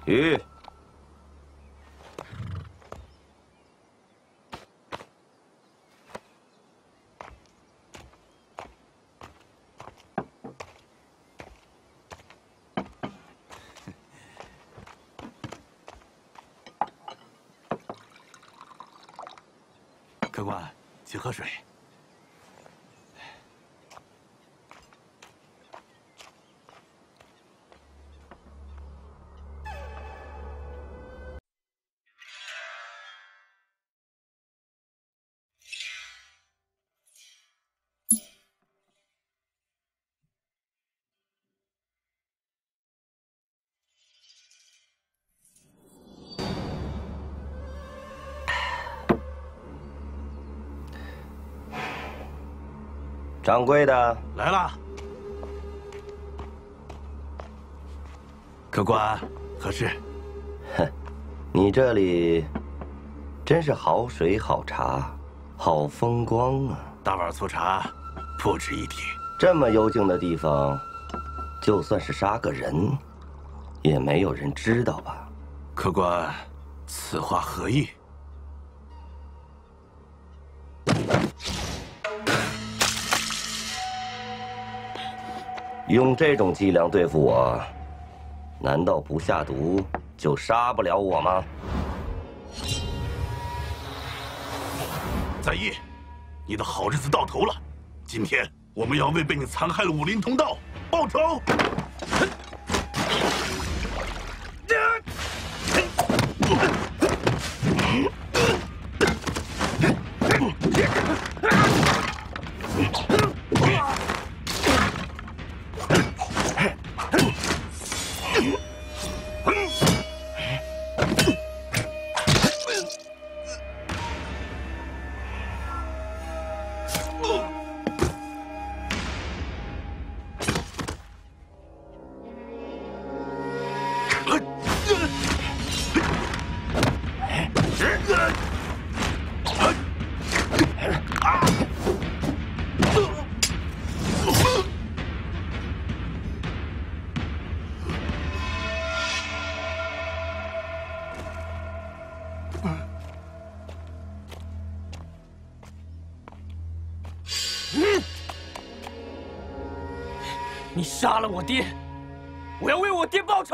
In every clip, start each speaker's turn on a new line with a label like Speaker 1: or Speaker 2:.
Speaker 1: 鱼。
Speaker 2: 客官，请喝水。
Speaker 1: 掌柜的
Speaker 2: 来了，客官，何事？
Speaker 1: 哼，你这里真是好水好茶，好风光啊！
Speaker 2: 大碗粗茶，不值一提。
Speaker 1: 这么幽静的地方，就算是杀个人，也没有人知道吧？
Speaker 2: 客官，此话何意？
Speaker 1: 用这种伎俩对付我，难道不下毒就杀不了我吗？
Speaker 2: 在意，你的好日子到头了。今天我们要为被你残害了武林同道报仇。
Speaker 3: 你杀了我爹，我要为我爹报仇！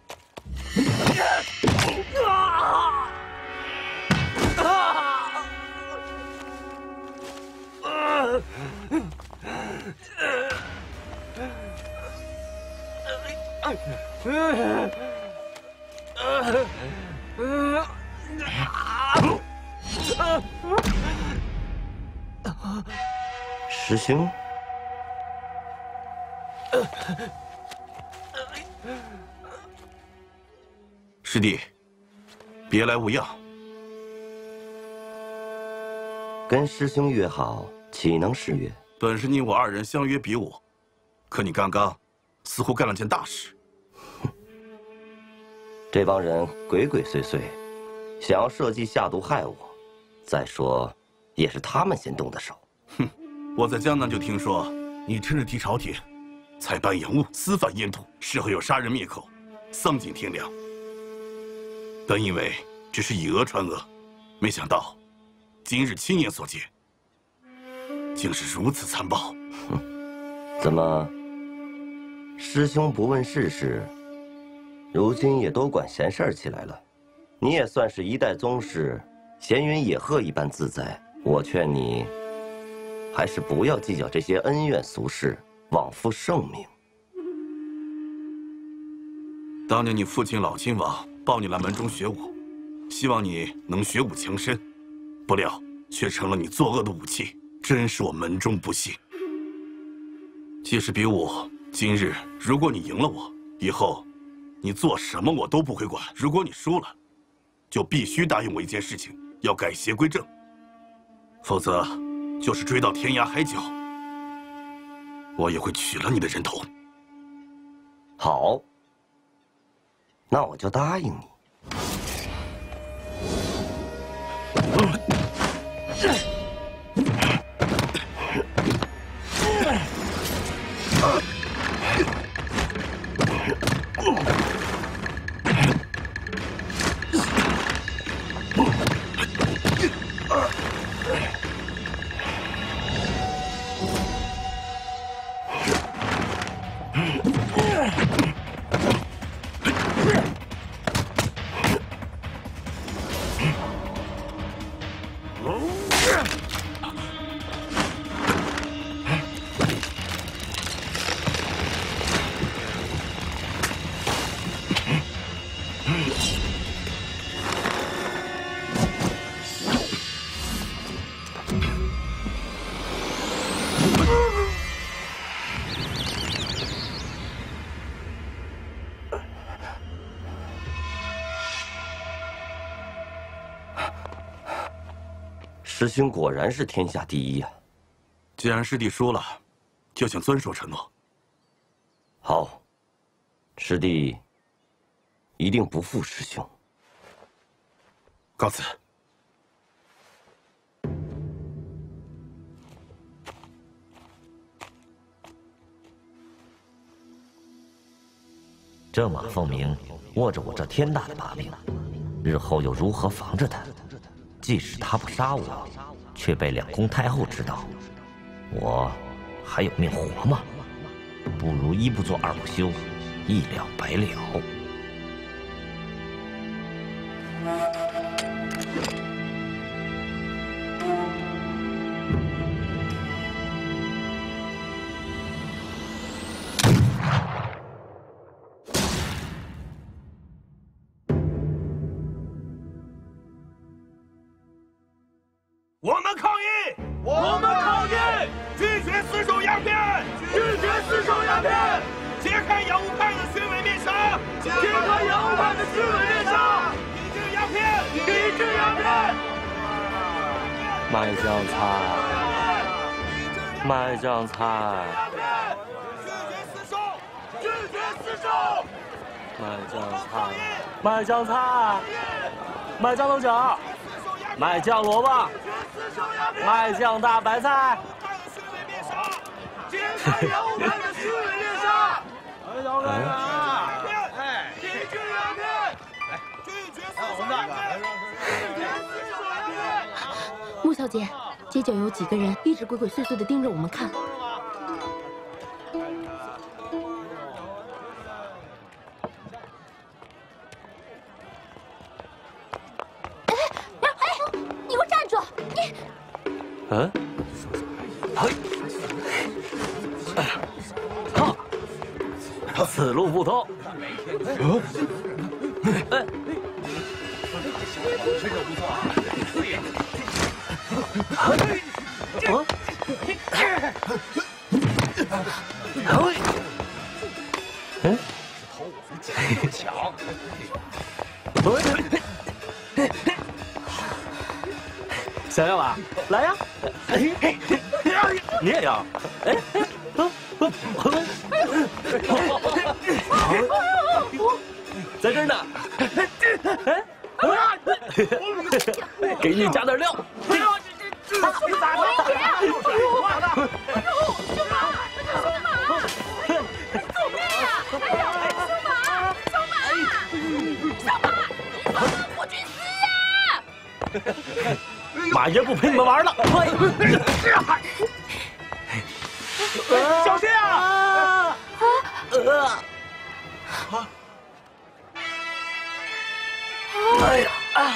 Speaker 1: 师兄。
Speaker 2: 师弟，别来无恙。
Speaker 1: 跟师兄约好，岂能失约？
Speaker 2: 本是你我二人相约比武，可你刚刚似乎干了件大事。
Speaker 1: 这帮人鬼鬼祟祟，想要设计下毒害我。再说，也是他们先动的手。
Speaker 2: 哼，我在江南就听说你趁着替朝廷采办洋务，私贩烟土，事后又杀人灭口，丧尽天良。本以为只是以讹传讹，没想到今日亲眼所见，竟是如此残暴。
Speaker 1: 怎么，师兄不问世事，如今也多管闲事儿起来了？你也算是一代宗师，闲云野鹤一般自在。我劝你，还是不要计较这些恩怨俗事，枉负盛名。
Speaker 2: 当年你父亲老亲王抱你来门中学武，希望你能学武强身，不料却成了你作恶的武器，真是我门中不幸。既是比武，今日如果你赢了我，以后你做什么我都不会管；如果你输了，就必须答应我一件事情，要改邪归正，否则就是追到天涯海角，我也会取了你的人头。
Speaker 1: 好，那我就答应你。 师兄果然是天下第一呀！
Speaker 2: 既然师弟说了，就请遵守承诺。
Speaker 1: 好，师弟一定不负师兄。
Speaker 2: 告辞。
Speaker 4: 这马凤鸣握着我这天大的把柄，日后又如何防着他？即使他不杀我，却被两宫太后知道，我还有命活吗？不如一不做二不休，一了百了。
Speaker 2: 我们抗议！我们抗议！拒绝厮守鸦片！拒绝厮守鸦片！揭开洋务派的虚伪面纱！揭开洋务派的虚伪面纱！抵制鸦片！抵制鸦片！
Speaker 3: 卖酱菜，卖酱菜，
Speaker 2: 拒绝厮守！
Speaker 3: 卖酱菜，卖酱菜，卖酱豆角，卖酱萝卜。卖酱大白菜，
Speaker 2: 揭开洋务派的虚伪面纱！
Speaker 3: 小哥哥，
Speaker 2: 抵制鸦片！拒绝厮守鸦片！拒绝厮守鸦片！
Speaker 5: 穆小姐，街角有几个人一直鬼鬼祟祟地盯着我们看。你给我站住！你。
Speaker 3: 嗯，此路不通。想要吧？来呀！你也要？在这儿呢。给你加点料。马爷不陪你们玩了！小心啊！哎呀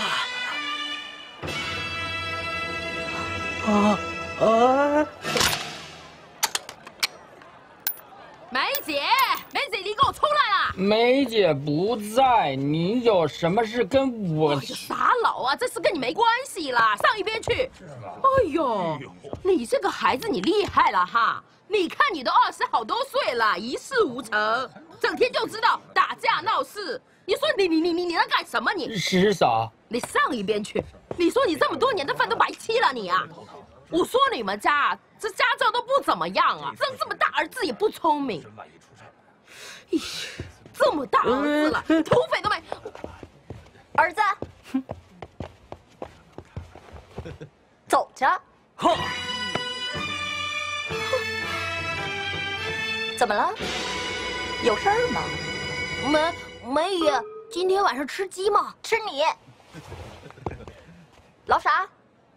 Speaker 6: 梅姐，梅姐，你给我出来啦！
Speaker 7: 梅姐不在，你有什么事跟我？
Speaker 6: 哎呀，傻佬啊，这事跟你没关系啦，上一边去！哎呦，你这个孩子你厉害了哈！你看你都20好多岁了，一事无成，整天就知道打架闹事。你说你在干什么你？
Speaker 7: 师嫂，
Speaker 6: 你上一边去！你说你这么多年的饭都白吃了你啊！我说你们家这家教都不怎么样啊，生这么大儿子也不聪明。咦，这么大儿子了，土匪都没。
Speaker 5: 儿子，走着。
Speaker 3: 哼，
Speaker 5: 怎么了？有事儿吗？
Speaker 6: 梅姨，今天晚上吃鸡吗？
Speaker 5: 吃你。老傻。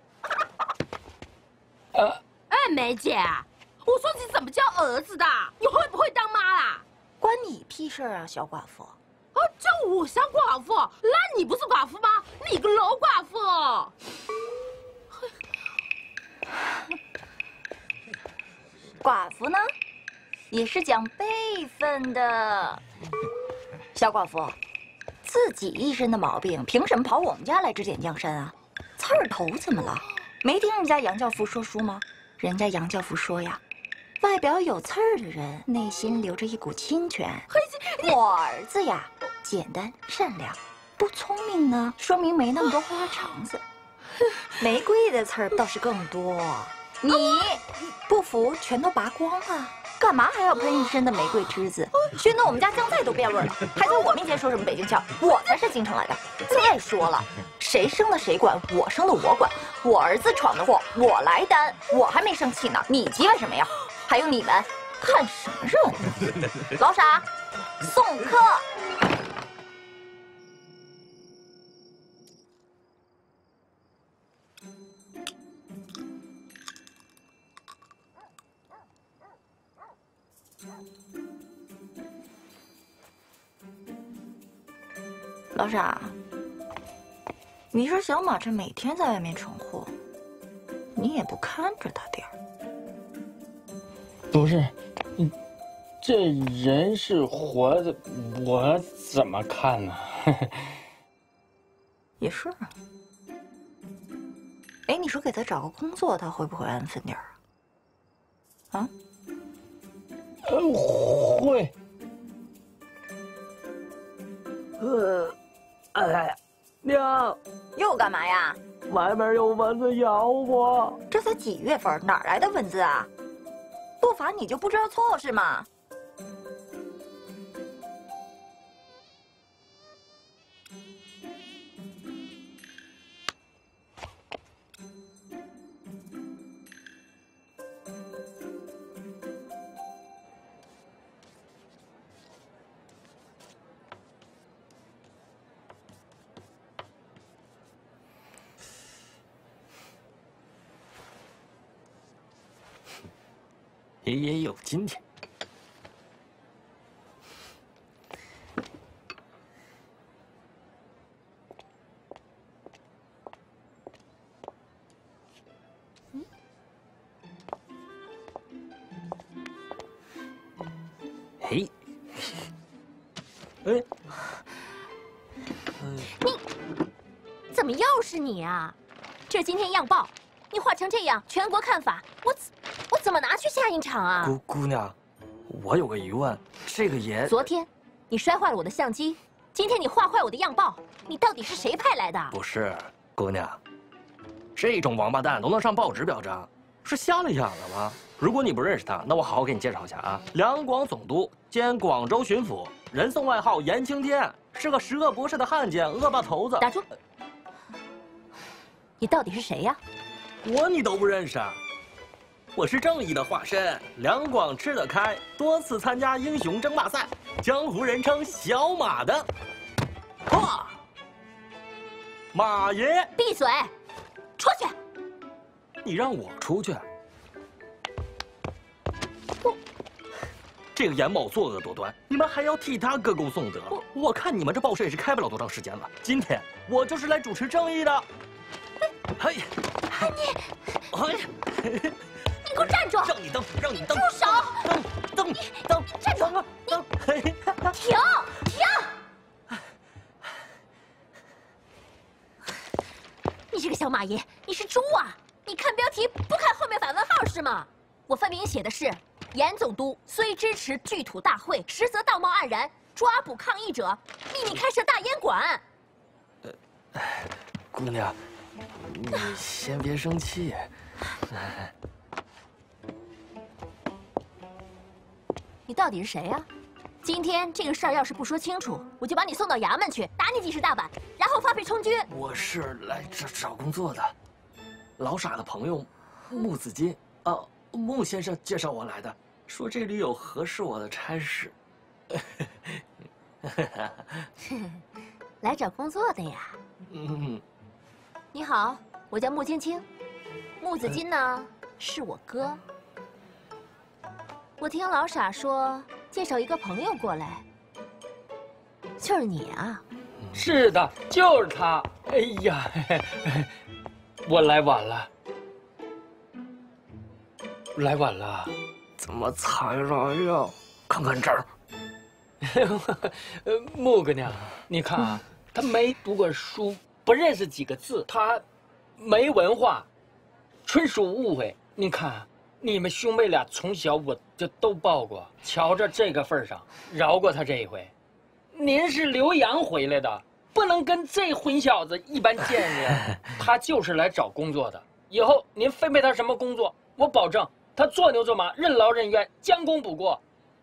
Speaker 6: 哎，梅姐，我说你怎么叫儿子的？你会不会当妈啦？
Speaker 5: 关你屁事啊，小寡妇！
Speaker 6: 啊，叫我小寡妇？那你不是寡妇吗？你个老寡妇！
Speaker 5: 寡妇呢，也是讲辈分的。小寡妇，自己一身的毛病，凭什么跑我们家来指点江山啊？刺儿头怎么了？没听人家杨教父说书吗？人家杨教父说呀，外表有刺儿的人，内心留着一股清泉。我儿子呀，简单善良，不聪明呢，说明没那么多花肠子。 玫瑰的刺儿倒是更多。你不服，全都拔光啊！干嘛还要喷一身的玫瑰汁子？熏得我们家酱菜都变味了，还在我面前说什么北京腔？我才是京城来的。再说了，谁生的谁管，我生的我管。我儿子闯的祸，我来担。我还没生气呢，你急干什么呀？还有你们，看什么热闹？老傻，送客。老傻，你说小马这每天在外面闯祸，你也不看着他点儿？
Speaker 7: 不是，这人是活的，我怎么看呢？
Speaker 5: 也是啊。哎，你说给他找个工作，他会不会安分点儿啊？啊？
Speaker 7: 会。
Speaker 3: 哎，娘，
Speaker 5: 又干嘛呀？
Speaker 3: 外面有蚊子咬我。
Speaker 5: 这才几月份，哪来的蚊子啊？不罚你就不知道错是吗？
Speaker 3: 爷爷有今天。嘿，哎，
Speaker 6: 你怎么又是你啊？这今天样报，你画成这样，全国看法，我怎么拿去下印厂啊？
Speaker 3: 姑娘，我有个疑问，这个也……
Speaker 6: 昨天你摔坏了我的相机，今天你画坏我的样报，你到底是谁派来的？
Speaker 3: 不是，姑娘，这种王八蛋都能上报纸表彰，是瞎了眼了吗？如果你不认识他，那我好好给你介绍一下啊。两广总督兼广州巡抚，人送外号严青天，是个十恶不赦的汉奸、恶霸头子。
Speaker 6: 打住！你到底是谁呀？
Speaker 3: 你都不认识？我是正义的化身，两广吃得开，多次参加英雄争霸赛，江湖人称小马的，马爷。
Speaker 6: 闭嘴！出去！
Speaker 3: 你让我出去？这个严某作恶多端，你们还要替他歌功颂德。我看你们这报社也是开不了多长时间了。今天我就是来主持正义的。哎呀，
Speaker 6: 你给我站住！
Speaker 3: 让你蹬，让你蹬！
Speaker 6: 住手！
Speaker 3: 蹬！
Speaker 6: 站住！停！你这个小马爷，你是猪啊！你看标题不看后面反问号是吗？我分明写的是严总督虽支持聚土大会，实则道貌岸然，抓捕抗议者，秘密开设大烟馆。
Speaker 3: 姑娘，你先别生气。
Speaker 6: 你到底是谁呀？今天这个事儿要是不说清楚，我就把你送到衙门去，打你几十大板，然后发配充军。
Speaker 3: 我是来找工作的，老傻的朋友穆子金啊，穆先生介绍我来的，说这里有合适我的差事。
Speaker 6: 来找工作的呀？你好，我叫穆青青，穆子金呢是我哥。我听老傻说介绍一个朋友过来，就是你啊？
Speaker 7: 是的，就是他。哎呀，我来晚了，
Speaker 3: 怎么才来呀？看看这儿。
Speaker 7: 穆姑娘，你看啊，他没读过书，不认识几个字，他没文化，纯属误会。你看，你们兄妹俩从小我就都抱过，瞧着这个份上，饶过他这一回。您是留洋回来的，不不能跟这混小子一般见识。他就是来找工作的，以后您分配他什么工作，我保证他做牛做马，任劳任怨，将功补过。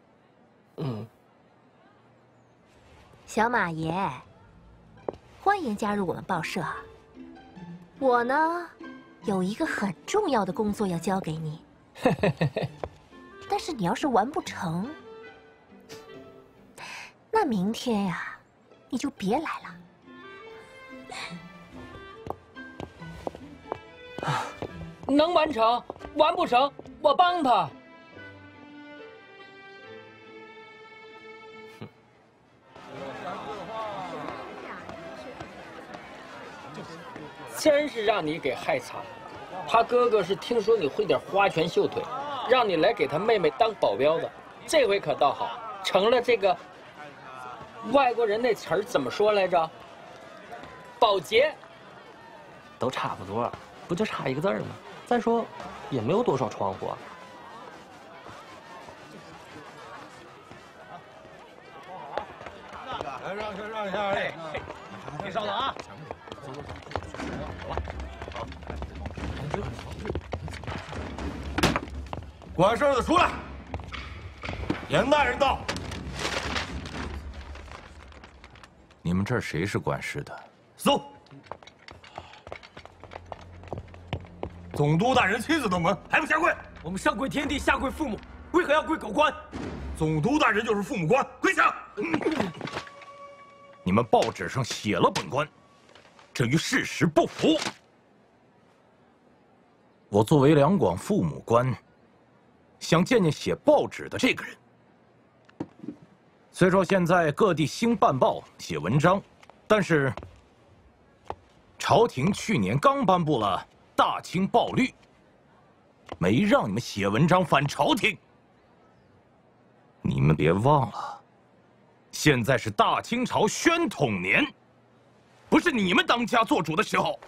Speaker 8: 小马爷，欢迎加入我们报社。我呢，有一个很重要的工作要交给你，但是你要是完不成，那明天呀，你就别来了。
Speaker 7: 能完成，完不成我帮他。真是让你给害惨了。他哥哥是听说你会点花拳绣腿，让你来给他妹妹当保镖的。这回可倒好，成了这个外国人那词儿怎么说来着？保洁。
Speaker 3: 都差不多，不就差一个字儿吗？再说，也没有多少窗户啊。
Speaker 9: 让一下，哎，你稍等啊。管事的出来！严大人到。
Speaker 10: 你们这儿谁是管事的？
Speaker 9: 搜。总督大人亲自登门，还不下跪？
Speaker 11: 我们上跪天地，下跪父母，为何要跪狗官？
Speaker 9: 总督大人就是父母官，跪下！
Speaker 10: 你们报纸上写了本官，这与事实不符。我作为两广父母官，想见见写报纸的这个人。虽说现在各地兴办报写文章，但是朝廷去年刚颁布了大清报律，没让你们写文章反朝廷。你们别忘了，现在是大清朝宣统年，不是你们当家做主的时候。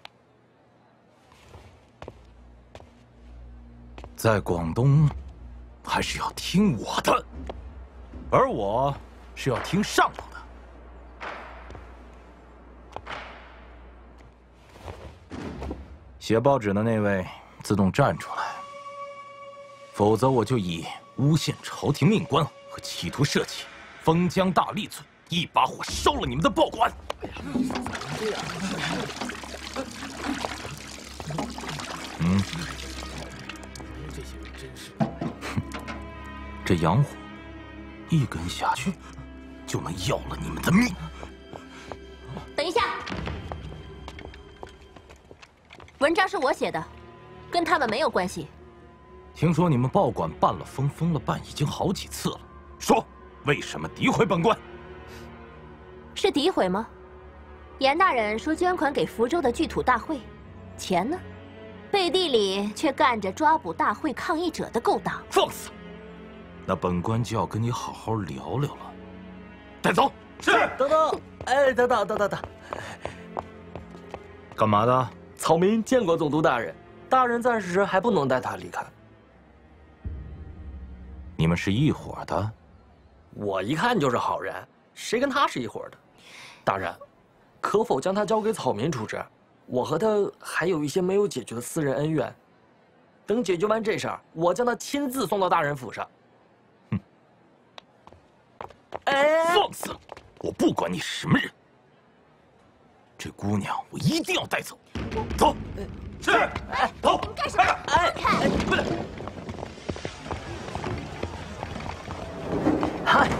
Speaker 10: 在广东，还是要听我的，而我是要听上头的。写报纸的那位自动站出来，否则我就以诬陷朝廷命官和企图涉起封疆大吏罪，一把火烧了你们的报馆。这洋火一根下去，就能要了你们的命。
Speaker 8: 等一下，文章是我写的，跟他们没有关系。
Speaker 10: 听说你们报馆办了封了办，已经好几次了。说，为什么诋毁本官？
Speaker 8: 是诋毁吗？严大人说捐款给福州的聚土大会，钱呢？背地里却干着抓捕大会抗议者的勾当。
Speaker 10: 放肆！那本官就要跟你好好聊聊了。带走。是。
Speaker 3: 等等，哎，等。
Speaker 10: 干嘛的？
Speaker 3: 草民见过总督大人，大人暂时还不能带他离开。
Speaker 10: 你们是一伙的？
Speaker 3: 我一看就是好人，谁跟他是一伙的？大人，可否将他交给草民处置？我和他还有一些没有解决的私人恩怨，等解决完这事儿，我将他亲自送到大人府上。
Speaker 10: 哎，放肆！我不管你什么人，这姑娘我一定要带走。走。
Speaker 9: 是。走。
Speaker 8: 干什么？
Speaker 3: 哎，不是。嗨。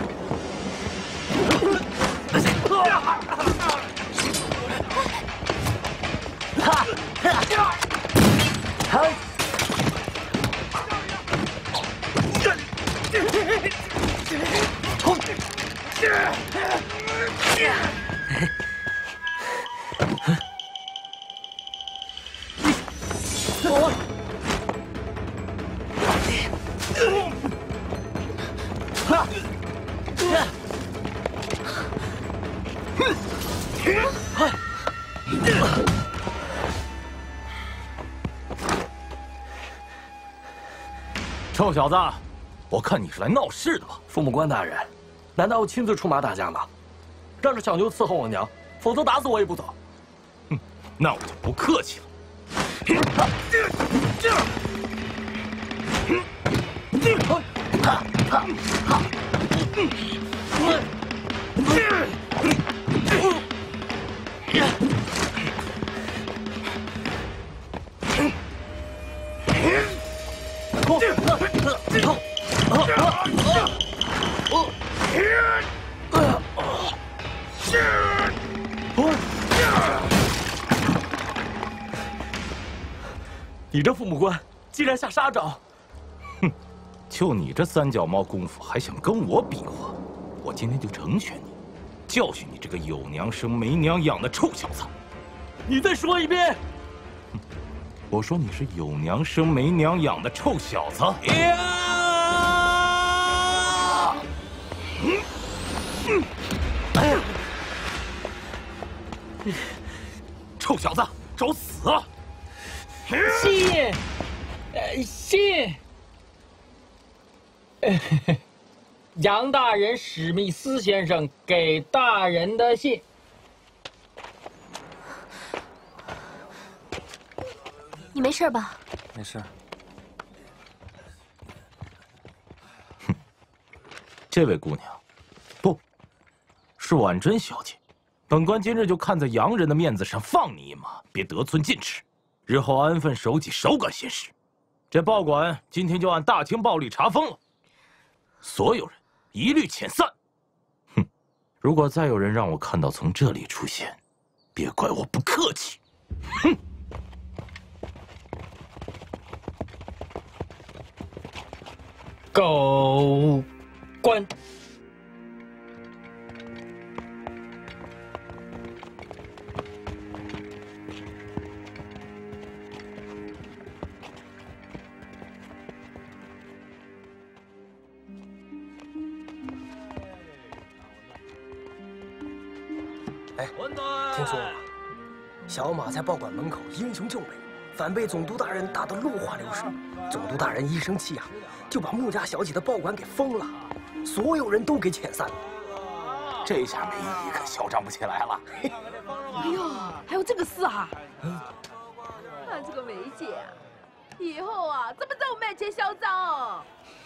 Speaker 10: 臭小子，我看你是来闹事的吧？
Speaker 3: 父母官大人，难道亲自出马打架吗？让这小妞伺候我娘， 否则打死我也不走。
Speaker 10: 哼，那我就不客气了。
Speaker 3: 你这父母官竟然下杀招！
Speaker 10: 哼，就你这三脚猫功夫，还想跟我比划？我今天就成全你，教训你这个有娘生没娘养的臭小子！
Speaker 3: 你再说一遍！
Speaker 10: 我说你是有娘生没娘养的臭小子！臭小子，找死啊！
Speaker 7: 信，信。杨大人史密斯先生给大人的信。
Speaker 8: 你没事吧？
Speaker 3: 没事。
Speaker 10: 哼，这位姑娘，不，是婉珍小姐。本官今日就看在洋人的面子上放你一马，别得寸进尺，日后安分守己，少管闲事。这报馆今天就按大清报律查封了，所有人一律遣散。哼，如果再有人让我看到从这里出现，别怪我不客气。哼。
Speaker 7: 狗官。
Speaker 11: 哎，听说了，小马在报馆门口英雄救美，反被总督大人打得落花流水。总督大人一生气啊，就把穆家小姐的报馆给封了，所有人都给遣散了。
Speaker 10: 这下梅姨可嚣张不起来了。
Speaker 6: 哎呦，还有这个事啊！看这个梅姐啊，以后啊，怎么在我面前嚣张哦？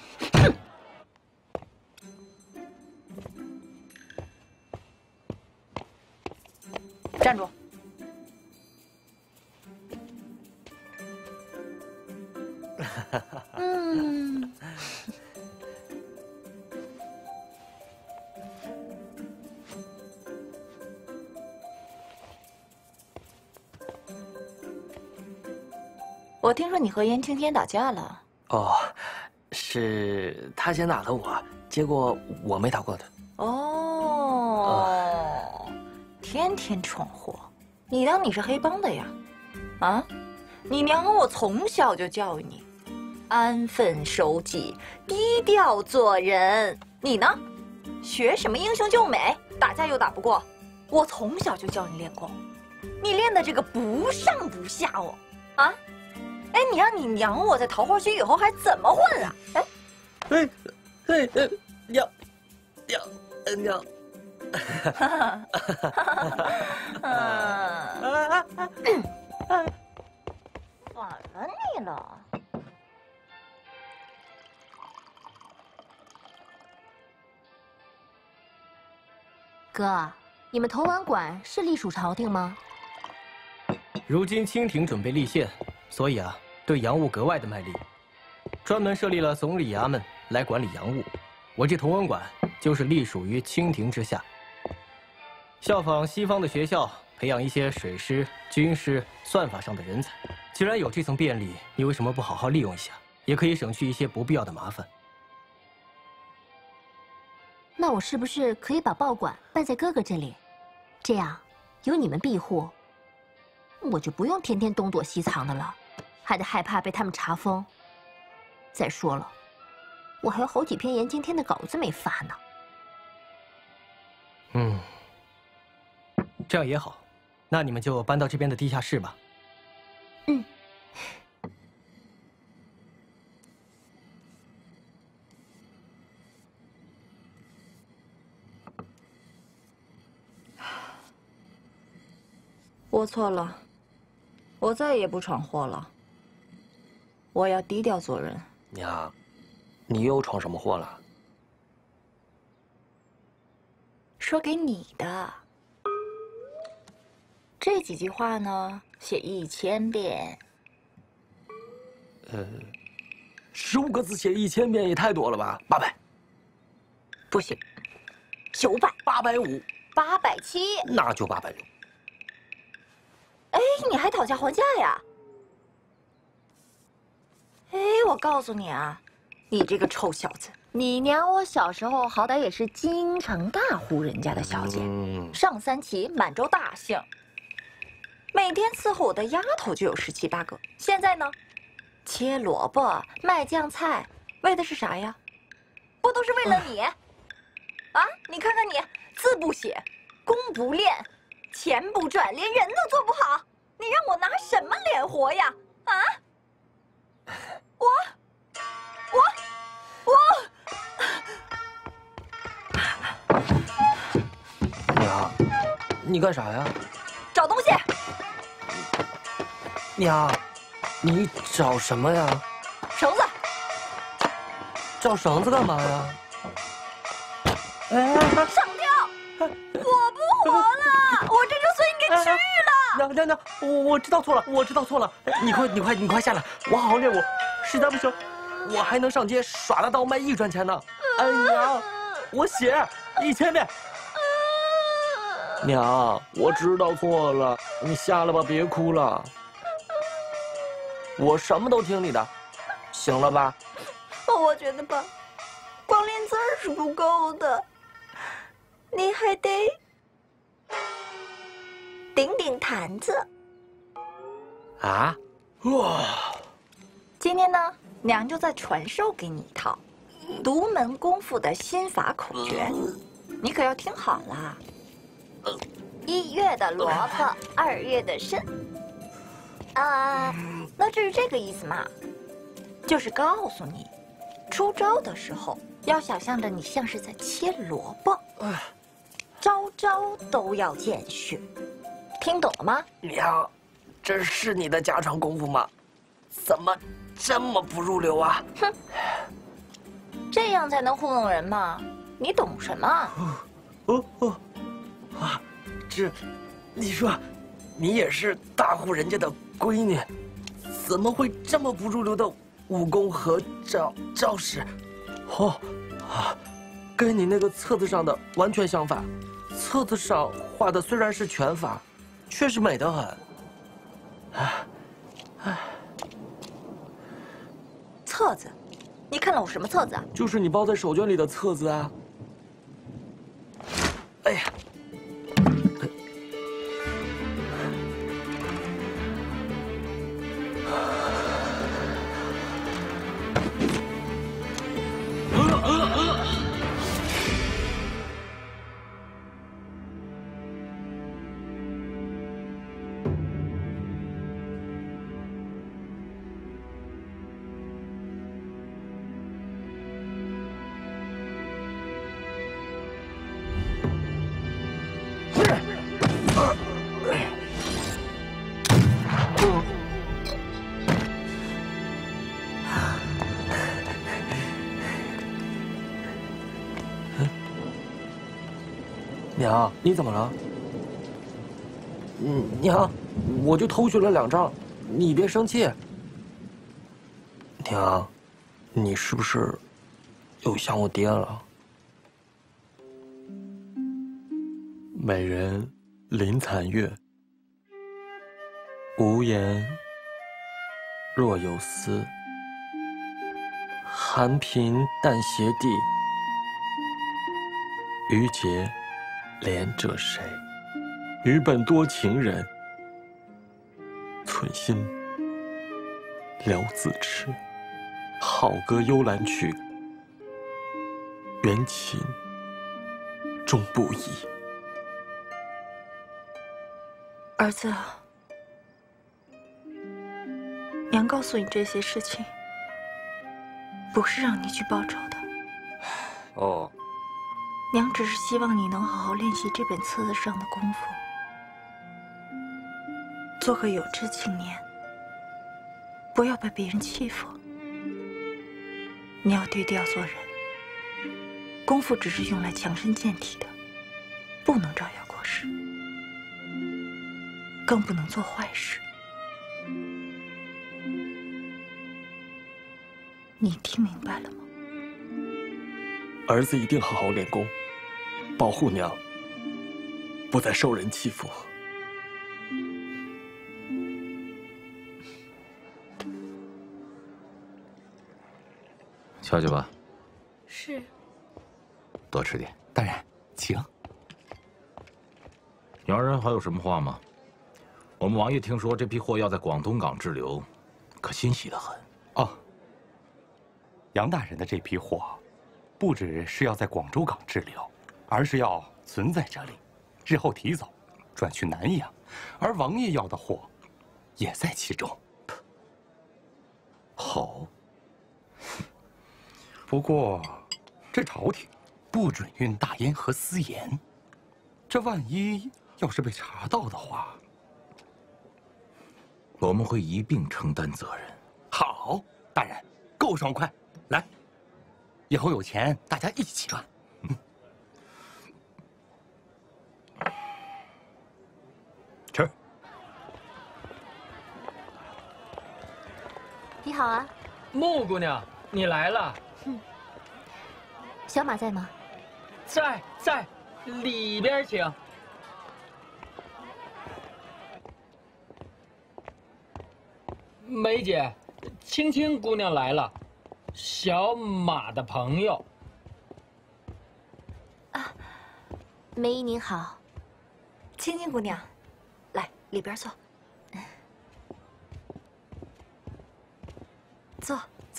Speaker 5: 站住！
Speaker 8: 嗯，
Speaker 5: 我听说你和严青天打架了。
Speaker 3: 哦，是他先打的我，结果我没打过他。
Speaker 5: 哦，天天闯祸，你当你是黑帮的呀？啊？你娘我从小就教育你，安分守己，低调做人。你呢？学什么英雄救美？打架又打不过。我从小就教你练功，你练的这个不上不下哦。啊？哎，你让你娘我在桃花区以后还怎么混啊？哎，
Speaker 3: 娘，
Speaker 5: 反了你了。
Speaker 8: 哥，你们头丸馆是隶属朝廷吗？
Speaker 3: 如今清廷准备立宪，所以啊，对洋务格外的卖力，专门设立了总理衙门来管理洋务。我这头文馆就是隶属于清廷之下，效仿西方的学校，培养一些水师、军师、算法上的人才。既然有这层便利，你为什么不好好利用一下？也可以省去一些不必要的麻烦。
Speaker 8: 那我是不是可以把报馆办在哥哥这里？这样有你们庇护，我就不用天天东躲西藏的了，还得害怕被他们查封。再说了，我还有好几篇严经天的稿子没发呢。
Speaker 3: 嗯，这样也好，那你们就搬到这边的地下室吧。
Speaker 8: 嗯。
Speaker 5: 我错了，我再也不闯祸了。我要低调做人。
Speaker 3: 娘，你又闯什么祸了？
Speaker 5: 说给你的。这几句话呢，写1000遍。
Speaker 3: 15个字写1000遍也太多了吧？800。
Speaker 5: 不行，900。
Speaker 3: 850。
Speaker 5: 870。
Speaker 3: 那就860。
Speaker 5: 哎，你还讨价还价呀？哎，我告诉你啊，你这个臭小子，你娘我小时候好歹也是京城大户人家的小姐，上3旗，满洲大姓，每天伺候我的丫头就有17、18个。现在呢，切萝卜、卖酱菜，为的是啥呀？不都是为了你？啊，你看看你，字不写，功不练，钱不赚，连人都做不好，你让我拿什么脸活呀？啊？
Speaker 3: 娘，你干啥呀？
Speaker 5: 找东西。
Speaker 3: 娘，你找什么呀？
Speaker 5: 绳子。
Speaker 3: 找绳子干嘛呀？
Speaker 5: 上吊！我不活了，我这就随你给去了。
Speaker 3: 娘，我知道错了，我知道错了。你快下来，我好好练武，实在不行，我还能上街耍大刀卖艺赚钱呢。哎娘，我写1000遍。娘，我知道错了，你下来吧，别哭了。我什么都听你的，行了吧？
Speaker 5: 我觉得吧，光练字儿是不够的，你还得顶顶坛子。
Speaker 3: 啊？哇！
Speaker 5: 今天呢，娘就再传授给你一套独门功夫的心法口诀，你可要听好了。1月的萝卜，2月的参。那至于这个意思嘛，就是告诉你，出招的时候要想象着你像是在切萝卜，招招都要见血，听懂了吗？
Speaker 3: 娘，这是你的家传功夫吗？怎么这么不入流啊？
Speaker 5: 哼，这样才能糊弄人嘛！你懂什么？
Speaker 3: 这，你说，你也是大户人家的闺女，怎么会这么不入流的武功和招式？跟你那个册子上的完全相反。册子上画的虽然是拳法，却是美得很。
Speaker 5: 册子？你看了我什么册子啊？
Speaker 3: 就是你包在手绢里的册子啊。哎呀！娘，你怎么了？娘，我就偷学了2招，你别生气。娘，你是不是又想我爹了？美人临残月，无言若有思。寒贫淡鞋地，余节怜者谁？余本多情人，存心聊自痴。好歌幽兰曲，缘情终不移。
Speaker 5: 儿子，娘告诉你这些事情，不是让你去报仇的。
Speaker 3: 哦，
Speaker 5: 娘只是希望你能好好练习这本册子上的功夫。 做个有志青年，不要被别人欺负。你要低调做人，功夫只是用来强身健体的，不能招摇过市，更不能做坏事。你听明白了吗？
Speaker 3: 儿子一定好好练功，保护娘，不再受人欺负。
Speaker 10: 下去吧。
Speaker 8: 是。
Speaker 10: 多吃点。
Speaker 11: 大人，请。
Speaker 10: 洋人还有什么话吗？我们王爷听说这批货要在广东港滞留，可欣喜得很。
Speaker 12: 哦，杨大人的这批货，不只是要在广州港滞留，而是要存在这里，日后提走，转去南洋，而王爷要的货，也在其中。好。不过，这朝廷不准运大烟和私盐，这万一要是被查到的话，
Speaker 10: 我们会一并承担责任。
Speaker 12: 好，大人，够爽快。来，以后有钱大家一起赚。吃。
Speaker 8: 你好啊，
Speaker 7: 穆姑娘，你来了。
Speaker 8: 小马在吗？
Speaker 7: 在，里边请。梅姐，青青姑娘来了，小马的朋友。
Speaker 8: 啊，梅姨您好。
Speaker 5: 青青姑娘，来里边坐。坐。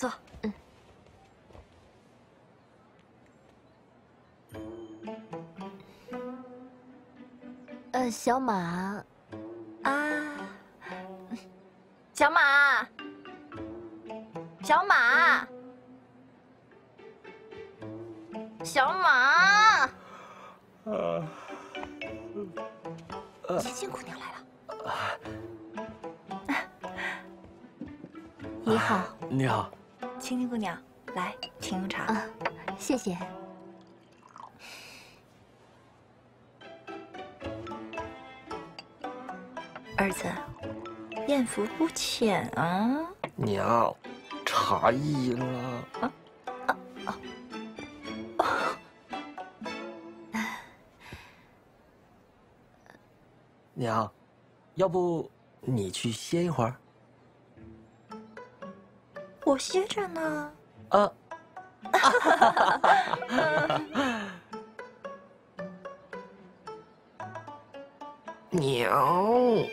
Speaker 8: 小马，
Speaker 5: 啊，小马，青青姑娘来了。
Speaker 8: 你好。
Speaker 3: 你好。
Speaker 5: 青青姑娘，来，请用茶。
Speaker 8: 啊，谢谢。
Speaker 5: 儿子，艳福不浅啊！
Speaker 3: 娘，茶意了。娘，要不你去歇一会儿？
Speaker 5: 我歇着呢。
Speaker 3: 啊。娘。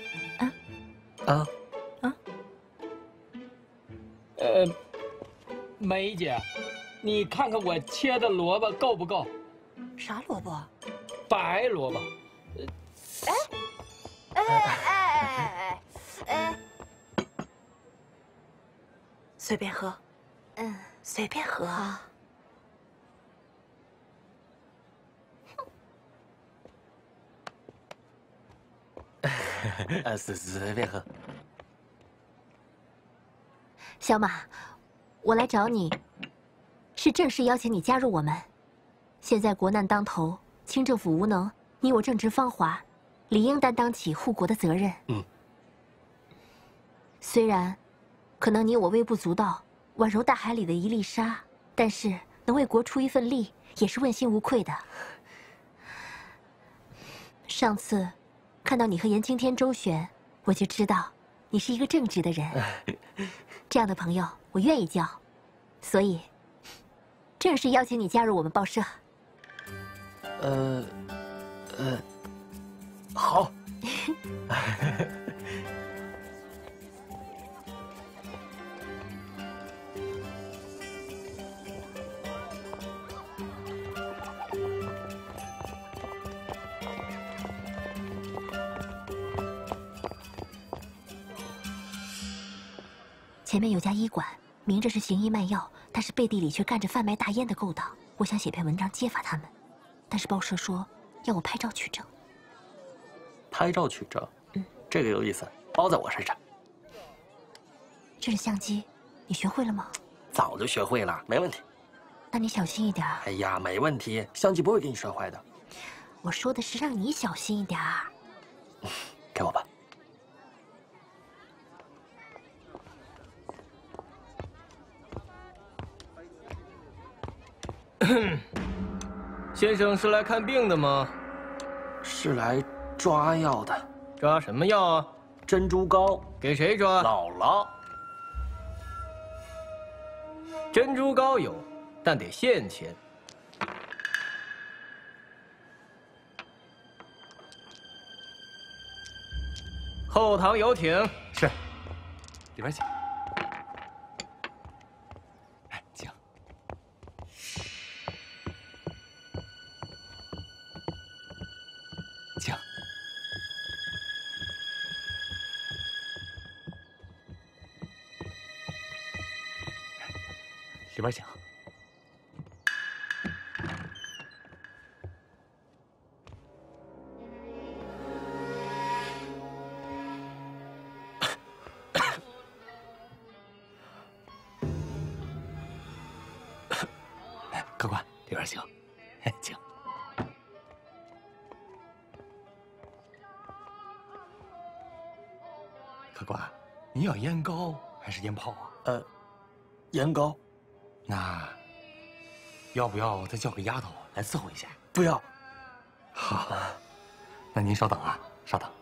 Speaker 7: 梅姐，你看看我切的萝卜够不够？
Speaker 5: 啥萝卜？
Speaker 7: 白萝卜。
Speaker 5: 随便喝。随便喝。
Speaker 3: 随便喝。
Speaker 8: 小马，我来找你，是正式邀请你加入我们。现在国难当头，清政府无能，你我正值芳华，理应担当起护国的责任。虽然可能你我微不足道，宛如大海里的一粒沙，但是能为国出一份力，也是问心无愧的。上次看到你和严青天周旋，我就知道你是一个正直的人。这样的朋友我愿意交，所以正式邀请你加入我们报社。
Speaker 3: 好。
Speaker 8: 前面有家医馆，明着是行医卖药，但是背地里却干着贩卖大烟的勾当。我想写篇文章揭发他们，但是报社说要我拍照取证。
Speaker 3: 拍照取证，这个有意思。 包在我身上。
Speaker 8: 这是相机，你学会了吗？
Speaker 3: 早就学会了，没问题。
Speaker 8: 那你小心一点。
Speaker 3: 哎呀，没问题，相机不会给你摔坏的。
Speaker 8: 我说的是让你小心一点。
Speaker 3: 给我吧。
Speaker 11: 先生是来看病的吗？
Speaker 3: 是来抓药的。
Speaker 11: 抓什么药啊？
Speaker 3: 珍珠膏。
Speaker 11: 给谁抓？
Speaker 3: 姥姥。
Speaker 11: 珍珠膏有，但得现钱。后堂有请。
Speaker 12: 是，里边请。哎，请。请。里边请。客官，里边请，请。客官，你要烟膏还是烟泡啊？
Speaker 3: 烟膏。
Speaker 12: 那要不要再叫个丫头来伺候一下？
Speaker 3: 不要。
Speaker 12: 好，那您稍等啊，稍等。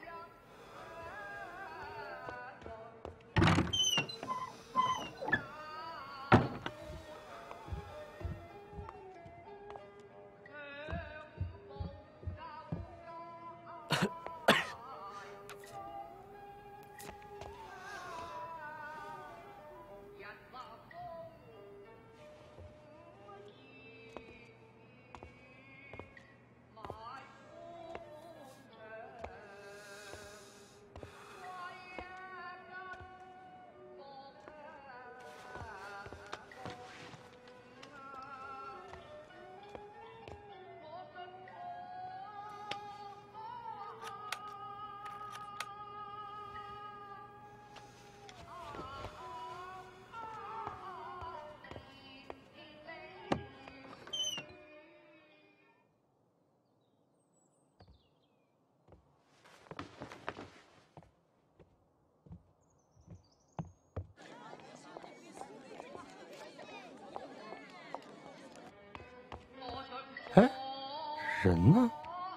Speaker 12: 哎，人呢？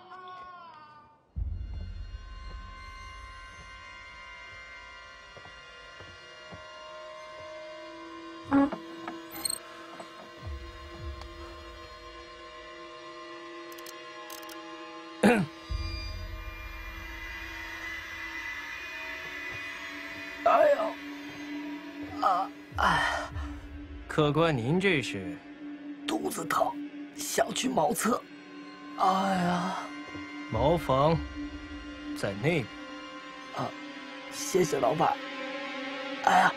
Speaker 11: 哎呦，客官，您这是
Speaker 3: 肚子疼，想去茅厕。哎呀，
Speaker 11: 茅房在那边。
Speaker 3: 谢谢老板。哎呀，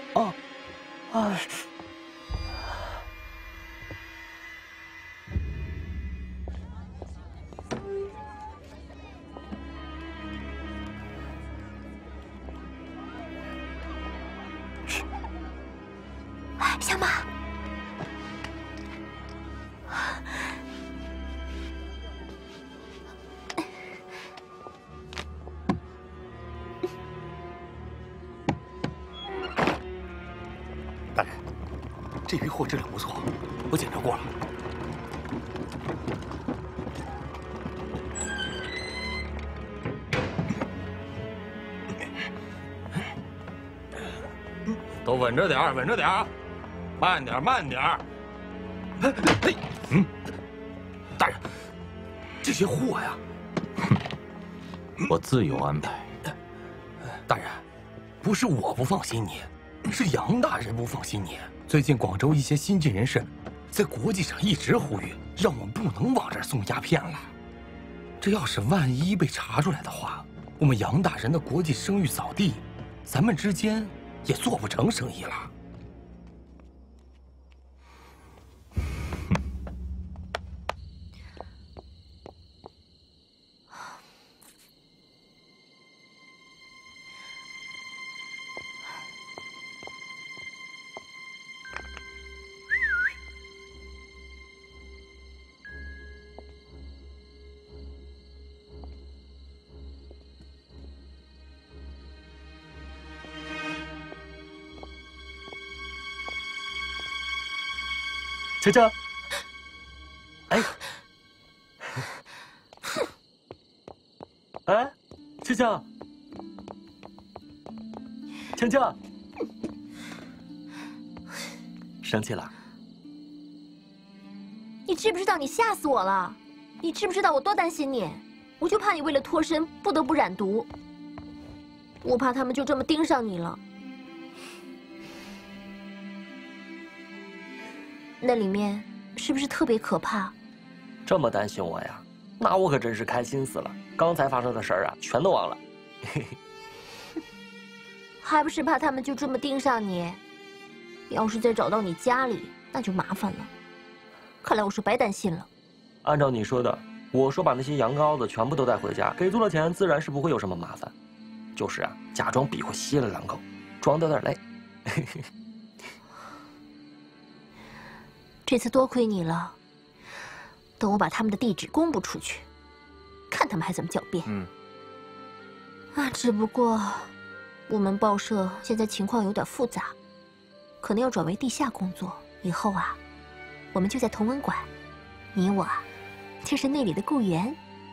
Speaker 8: 小马。
Speaker 12: 大人，这批货质量不错，我检查过了。
Speaker 9: 都稳着点儿，稳着点儿，慢点儿，慢点儿。
Speaker 12: 大人，这些货呀，
Speaker 10: 我自有安排。
Speaker 12: 大人，不是我不放心你，是杨大人不放心你。最近广州一些新晋人士，在国际上一直呼吁，让我们不能往这儿送鸦片了。这要是万一被查出来的话，我们杨大人的国际声誉扫地，咱们之间也做不成生意了。
Speaker 3: 强强，哎，哎，强强，强强，生气了？
Speaker 8: 你知不知道你吓死我了？你知不知道我多担心你？我就怕你为了脱身不得不染毒。我怕他们就这么盯上你了。那里面是不是特别可怕？
Speaker 3: 这么担心我呀？那我可真是开心死了。刚才发生的事儿啊，全都忘了。
Speaker 8: 还不是怕他们就这么盯上你？要是再找到你家里，那就麻烦了。看来我是白担心了。
Speaker 3: 按照你说的，我说把那些羊羔子全部都带回家，给足了钱，自然是不会有什么麻烦。就是啊，假装比划吸了2口，装得有点累。
Speaker 8: 这次多亏你了。等我把他们的地址公布出去，看他们还怎么狡辩。只不过我们报社现在情况有点复杂，可能要转为地下工作。以后啊，我们就在同文馆，你我啊，就是那里的雇员。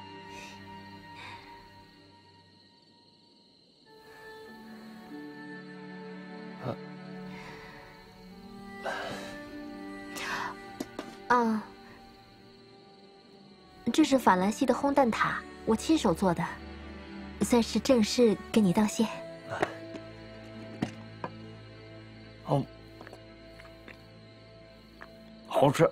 Speaker 8: 这是法兰西的烘蛋挞，我亲手做的，算是正式跟你道谢。
Speaker 3: 好吃。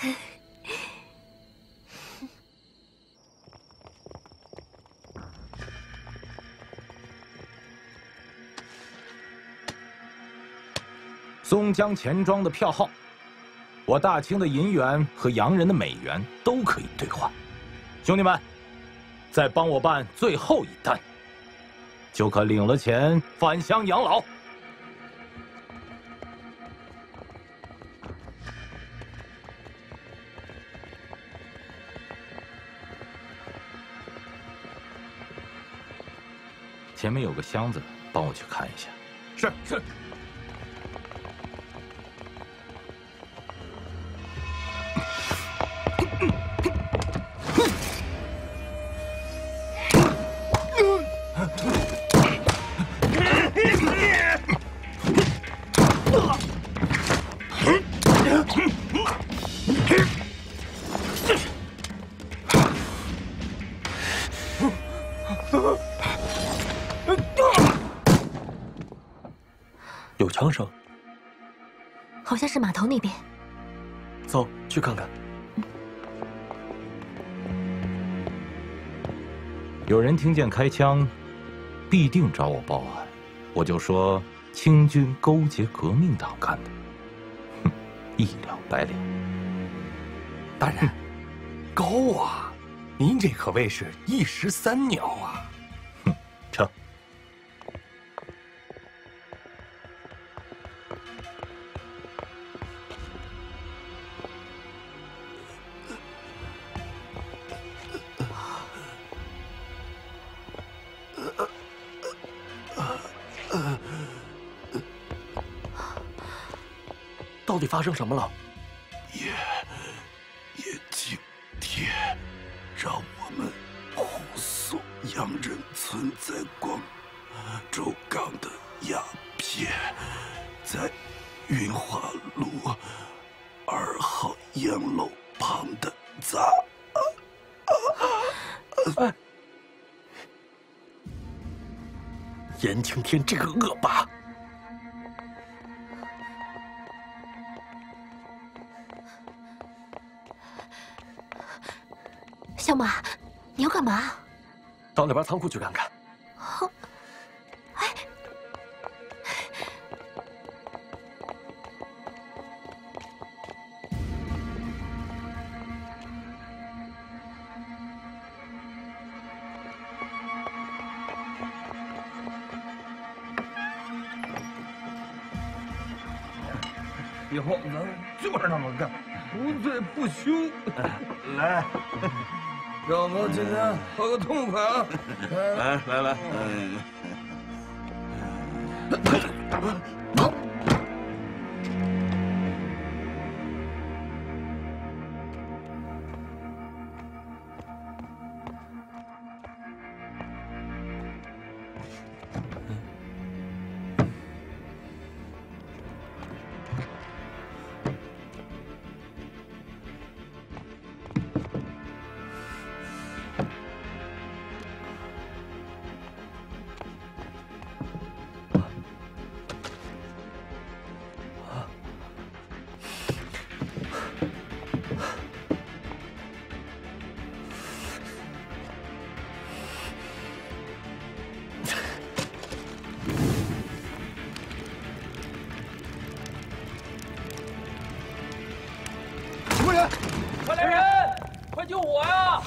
Speaker 10: 松江钱庄的票号，我大清的银元和洋人的美元都可以兑换。兄弟们，再帮我办最后一单，就可领了钱返乡养老。前面有个箱子，帮我去看一下。是是。
Speaker 3: 有枪声，
Speaker 8: 好像是码头那边。
Speaker 3: 走，去看看。
Speaker 10: 有人听见开枪，必定找我报案，我就说清军勾结革命党干的。哼，一了百了。
Speaker 12: 大人，高啊！您这可谓是一石三鸟啊！
Speaker 10: 哼，撤。
Speaker 3: 到底发生什么了？
Speaker 2: 夜景天让我们护送洋人存在广州港的鸦片，在云华路2号洋楼旁的杂。
Speaker 3: 严青天这个恶霸！
Speaker 8: 小马，你要干嘛？
Speaker 3: 到那边仓库去看看。
Speaker 8: 好。哎，
Speaker 9: 以后咱就是那么干，不醉不休。来，让我们今天喝个痛快啊！
Speaker 2: 来，
Speaker 7: 快来人，快救我呀！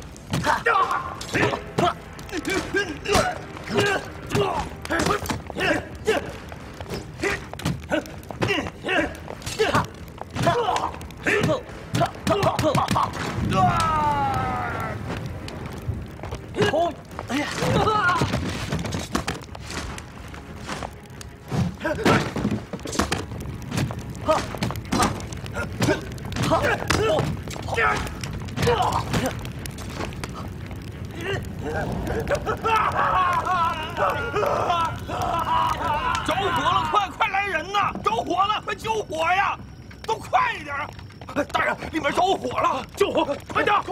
Speaker 9: 着火了，快来人呐！着火了，快救火呀！都快一点啊！大人，里面着火了，救火，快点！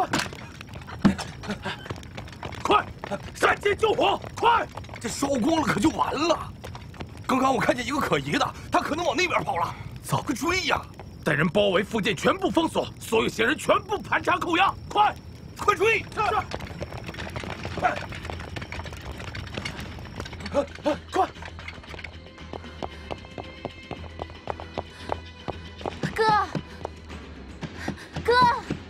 Speaker 9: 快，赶紧救火！快，这烧光了可就完了。刚刚我看见一个可疑的，他可能往那边跑了，早个追呀！
Speaker 10: 带人包围附近，全部封锁，所有嫌人全部盘查扣押，快！
Speaker 9: 快追！是。快！
Speaker 8: 哥，哥，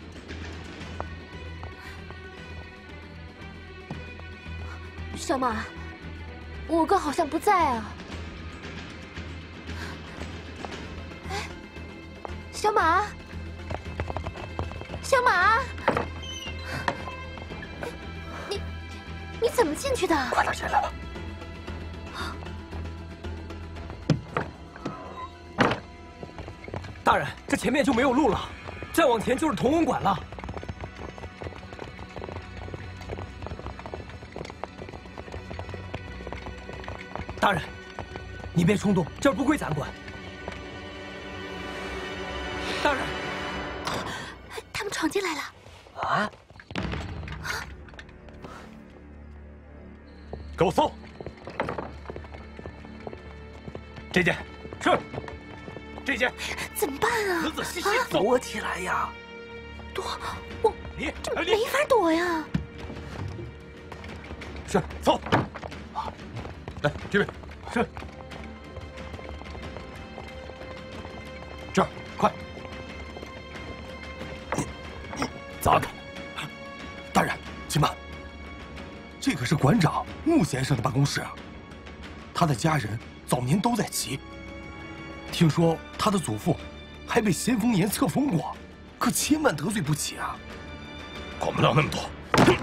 Speaker 8: 小马，我哥好像不在啊。哎，小马，小马。你怎么进去的？
Speaker 11: 快点进来吧。大人，这前面就没有路了，再往前就是同文馆了。大人，你别冲动，这儿不归咱管。大人，
Speaker 8: 他们闯进来了。
Speaker 11: 啊！
Speaker 10: 给我搜！这件是，这件
Speaker 8: 怎么办啊？
Speaker 10: 仔仔细细
Speaker 11: 躲起来呀！
Speaker 8: 躲，我
Speaker 10: 你
Speaker 8: 这没法躲呀。
Speaker 10: 是，走。来这边，是。这儿，快！
Speaker 9: 砸开！大人，请慢。这可是馆长穆先生的办公室啊，他的家人早年都在齐。听说他的祖父还被咸丰年册封过，可千万得罪不起啊！
Speaker 10: 管不了那么多。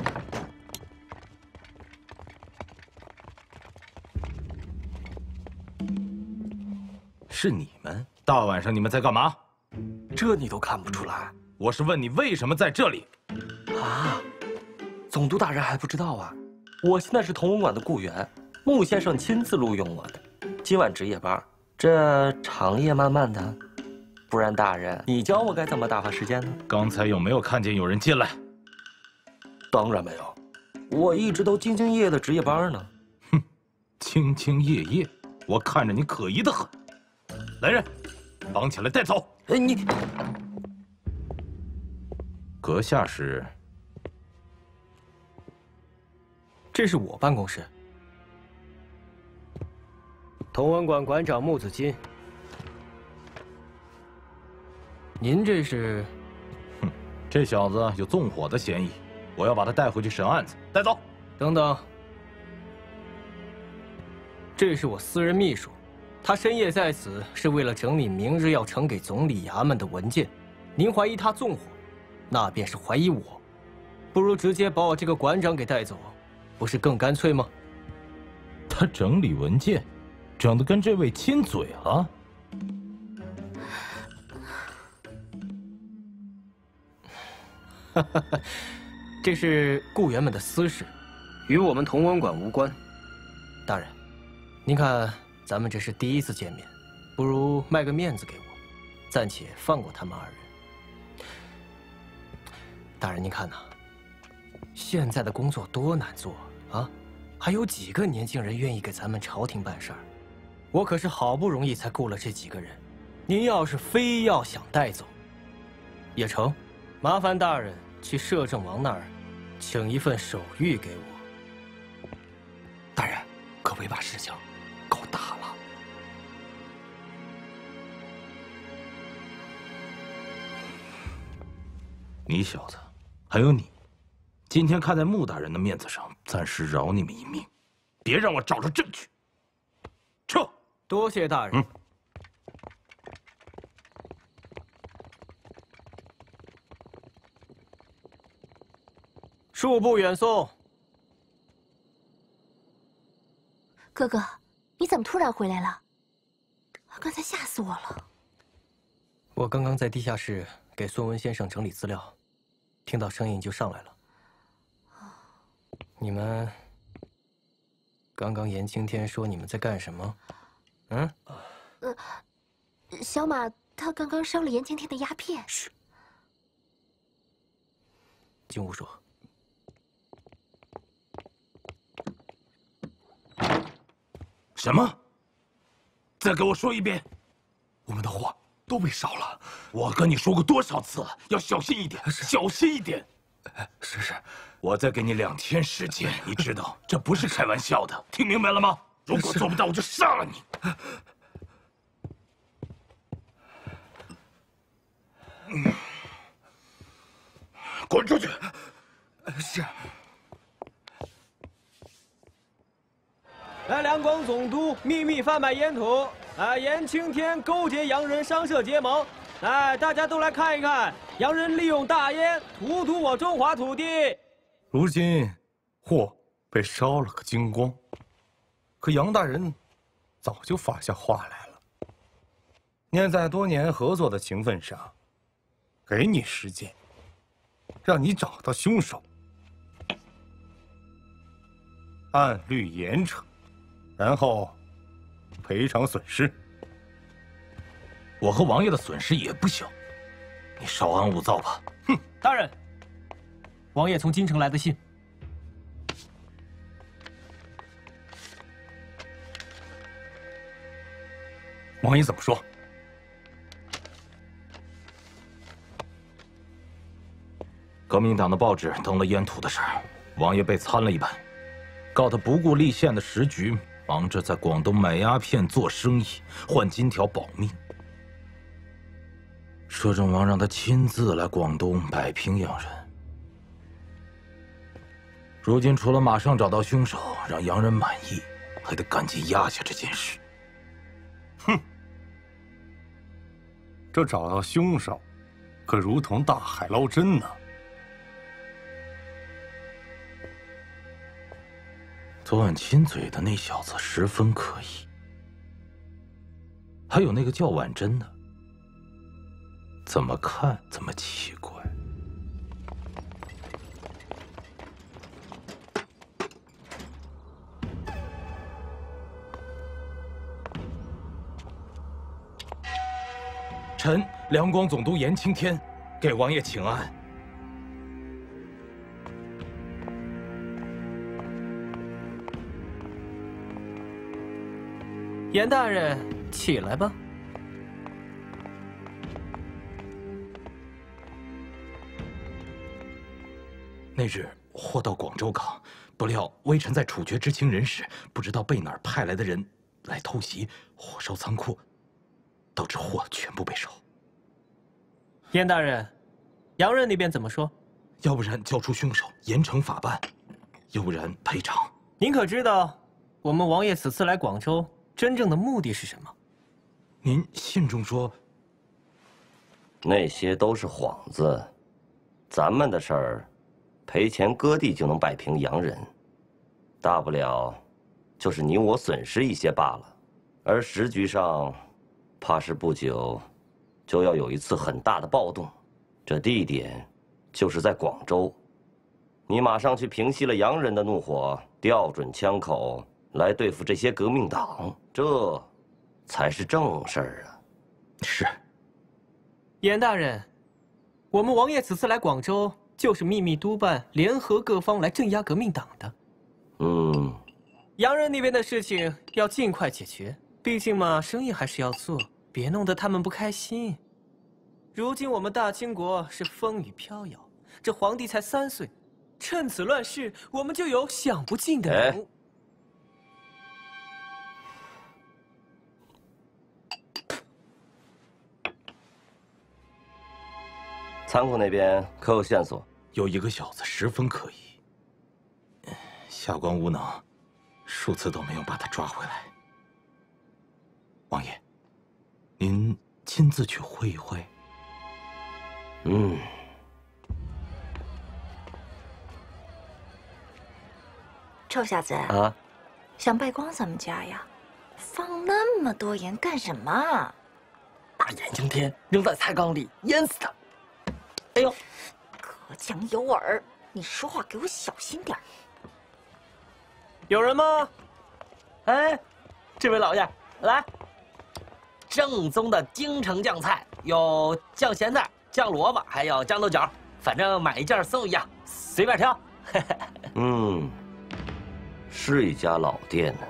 Speaker 10: 是你们？大晚上你们在干嘛？
Speaker 3: 这你都看不出来？
Speaker 10: 我是问你为什么在这里？
Speaker 3: 啊，总督大人还不知道啊？我现在是同文馆的雇员，穆先生亲自录用我的。今晚值夜班，这长夜漫漫的，不然大人你教我该怎么打发时间呢？
Speaker 10: 刚才有没有看见有人进来？
Speaker 3: 当然没有，我一直都兢兢业业的值夜班呢。
Speaker 10: 哼，兢兢业业，我看着你可疑的很。来人，绑起来带走。
Speaker 3: 哎，你
Speaker 10: 阁下是？
Speaker 11: 这是我办公室。同文馆馆长穆子金。您这是？
Speaker 10: 哼，这小子有纵火的嫌疑，我要把他带回去审案子。带走。
Speaker 11: 等等，这是我私人秘书。他深夜在此是为了整理明日要呈给总理衙门的文件。您怀疑他纵火，那便是怀疑我。不如直接把我这个馆长给带走，不是更干脆吗？
Speaker 10: 他整理文件，整得跟这位亲嘴了。
Speaker 11: 这是雇员们的私事，与我们同文馆无关。大人，您看。咱们这是第一次见面，不如卖个面子给我，暂且放过他们二人。大人，您看呐，现在的工作多难做啊，还有几个年轻人愿意给咱们朝廷办事儿？我可是好不容易才雇了这几个人，您要是非要想带走，也成，麻烦大人去摄政王那儿，请一份手谕给我。
Speaker 9: 大人，可别把事情搞大了。
Speaker 10: 你小子，还有你，今天看在穆大人的面子上，暂时饶你们一命，别让我找着证据。撤。
Speaker 11: 多谢大人。恕不远送。
Speaker 8: 哥哥，你怎么突然回来了？刚才吓死我了。
Speaker 11: 我刚刚在地下室给孙文先生整理资料，听到声音就上来了。你们刚刚严青天说你们在干什么？嗯？
Speaker 8: 小马他刚刚烧了严青天的鸦片。
Speaker 11: 嘘，进屋说。
Speaker 10: 什么？再给我说一遍！
Speaker 9: 我们的货都被烧了。
Speaker 10: 我跟你说过多少次了，要小心一点，小心一点。
Speaker 9: 是，
Speaker 10: 我再给你2天时间，你知道这不是开玩笑的，听明白了吗？如果做不到，我就杀了你。滚出去！
Speaker 9: 是。
Speaker 11: 来，两广总督秘密贩卖烟土。严青天勾结洋人商社结盟。来，大家都来看一看，洋人利用大烟荼毒我中华土地。
Speaker 9: 如今货被烧了个精光，可杨大人早就发下话来了，念在多年合作的情分上，给你时间，让你找到凶手，按律严惩，然后赔偿损失。
Speaker 10: 我和王爷的损失也不小，你稍安勿躁吧。
Speaker 11: 哼，大人，王爷从京城来的信。
Speaker 9: 王爷怎么说？
Speaker 10: 革命党的报纸登了烟土的事儿，王爷被参了一半，告他不顾立宪的时局，忙着在广东买鸦片做生意，换金条保命。摄政王让他亲自来广东摆平洋人。如今除了马上找到凶手，让洋人满意，还得赶紧压下这件事。
Speaker 9: 哼，这找到凶手，可如同大海捞针呢。
Speaker 10: 昨晚亲嘴的那小子十分可疑，还有那个叫婉珍的，怎么看怎么奇怪。臣两广总督严青天，给王爷请安。
Speaker 11: 严大人，起来吧。
Speaker 10: 那日货到广州港，不料微臣在处决知情人时，不知道被哪儿派来的人来偷袭，火烧仓库，导致货全部被烧。
Speaker 11: 严大人，洋人那边怎么说？
Speaker 10: 要不然交出凶手，严惩法办；要不然赔偿。
Speaker 11: 您可知道，我们王爷此次来广州真正的目的是什么？
Speaker 10: 您信中说，
Speaker 1: 那些都是幌子，咱们的事儿，赔钱割地就能摆平洋人，大不了就是你我损失一些罢了。而时局上，怕是不久就要有一次很大的暴动，这地点就是在广州。你马上去平息了洋人的怒火，调准枪口来对付这些革命党，这才是正事儿啊！
Speaker 10: 是。
Speaker 11: 严大人，我们王爷此次来广州，就是秘密督办联合各方来镇压革命党的。洋人那边的事情要尽快解决，毕竟嘛，生意还是要做，别弄得他们不开心。如今我们大清国是风雨飘摇，这皇帝才3岁，趁此乱世，我们就有享不尽的人物。
Speaker 1: 仓库那边可有线索？
Speaker 10: 有一个小子十分可疑，下官无能，数次都没有把他抓回来。王爷，您亲自去会一会。
Speaker 5: 臭小子
Speaker 3: 啊，
Speaker 5: 想败光咱们家呀？放那么多盐干什么？
Speaker 3: 把眼镜天扔在菜缸里淹死他！哎呦，
Speaker 5: 可讲有耳，你说话给我小心点儿。
Speaker 3: 有人吗？哎，这位老爷，来，正宗的京城酱菜，有酱咸菜、酱萝卜，还有酱豆角，反正买一件送一样，随便挑。
Speaker 1: 是一家老店呢。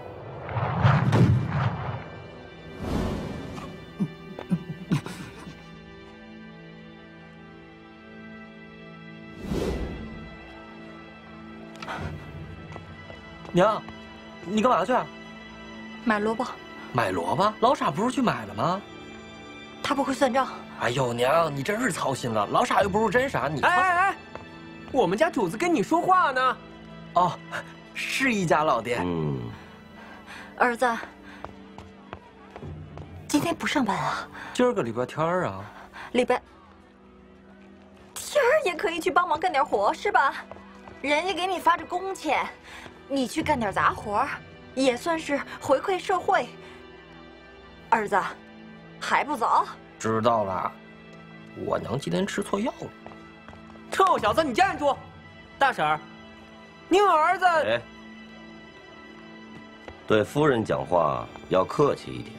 Speaker 3: 娘，你干嘛去啊？
Speaker 5: 买萝卜。
Speaker 3: 买萝卜？老傻不是去买了吗？
Speaker 5: 他不会算账。
Speaker 3: 哎呦，娘，你真是操心了。老傻又不是真傻，你……
Speaker 11: 哎，我们家主子跟你说话呢。
Speaker 3: 哦，是一家老店。
Speaker 5: 儿子，今天不上班啊？
Speaker 3: 今儿个礼拜天啊。
Speaker 5: 礼拜天也可以去帮忙干点活是吧？人家给你发着工钱，你去干点杂活，也算是回馈社会。儿子，还不走？
Speaker 3: 知道了，我娘今天吃错药了。
Speaker 11: 臭小子，你站住！大婶儿，您儿子……
Speaker 1: 哎，对夫人讲话要客气一点。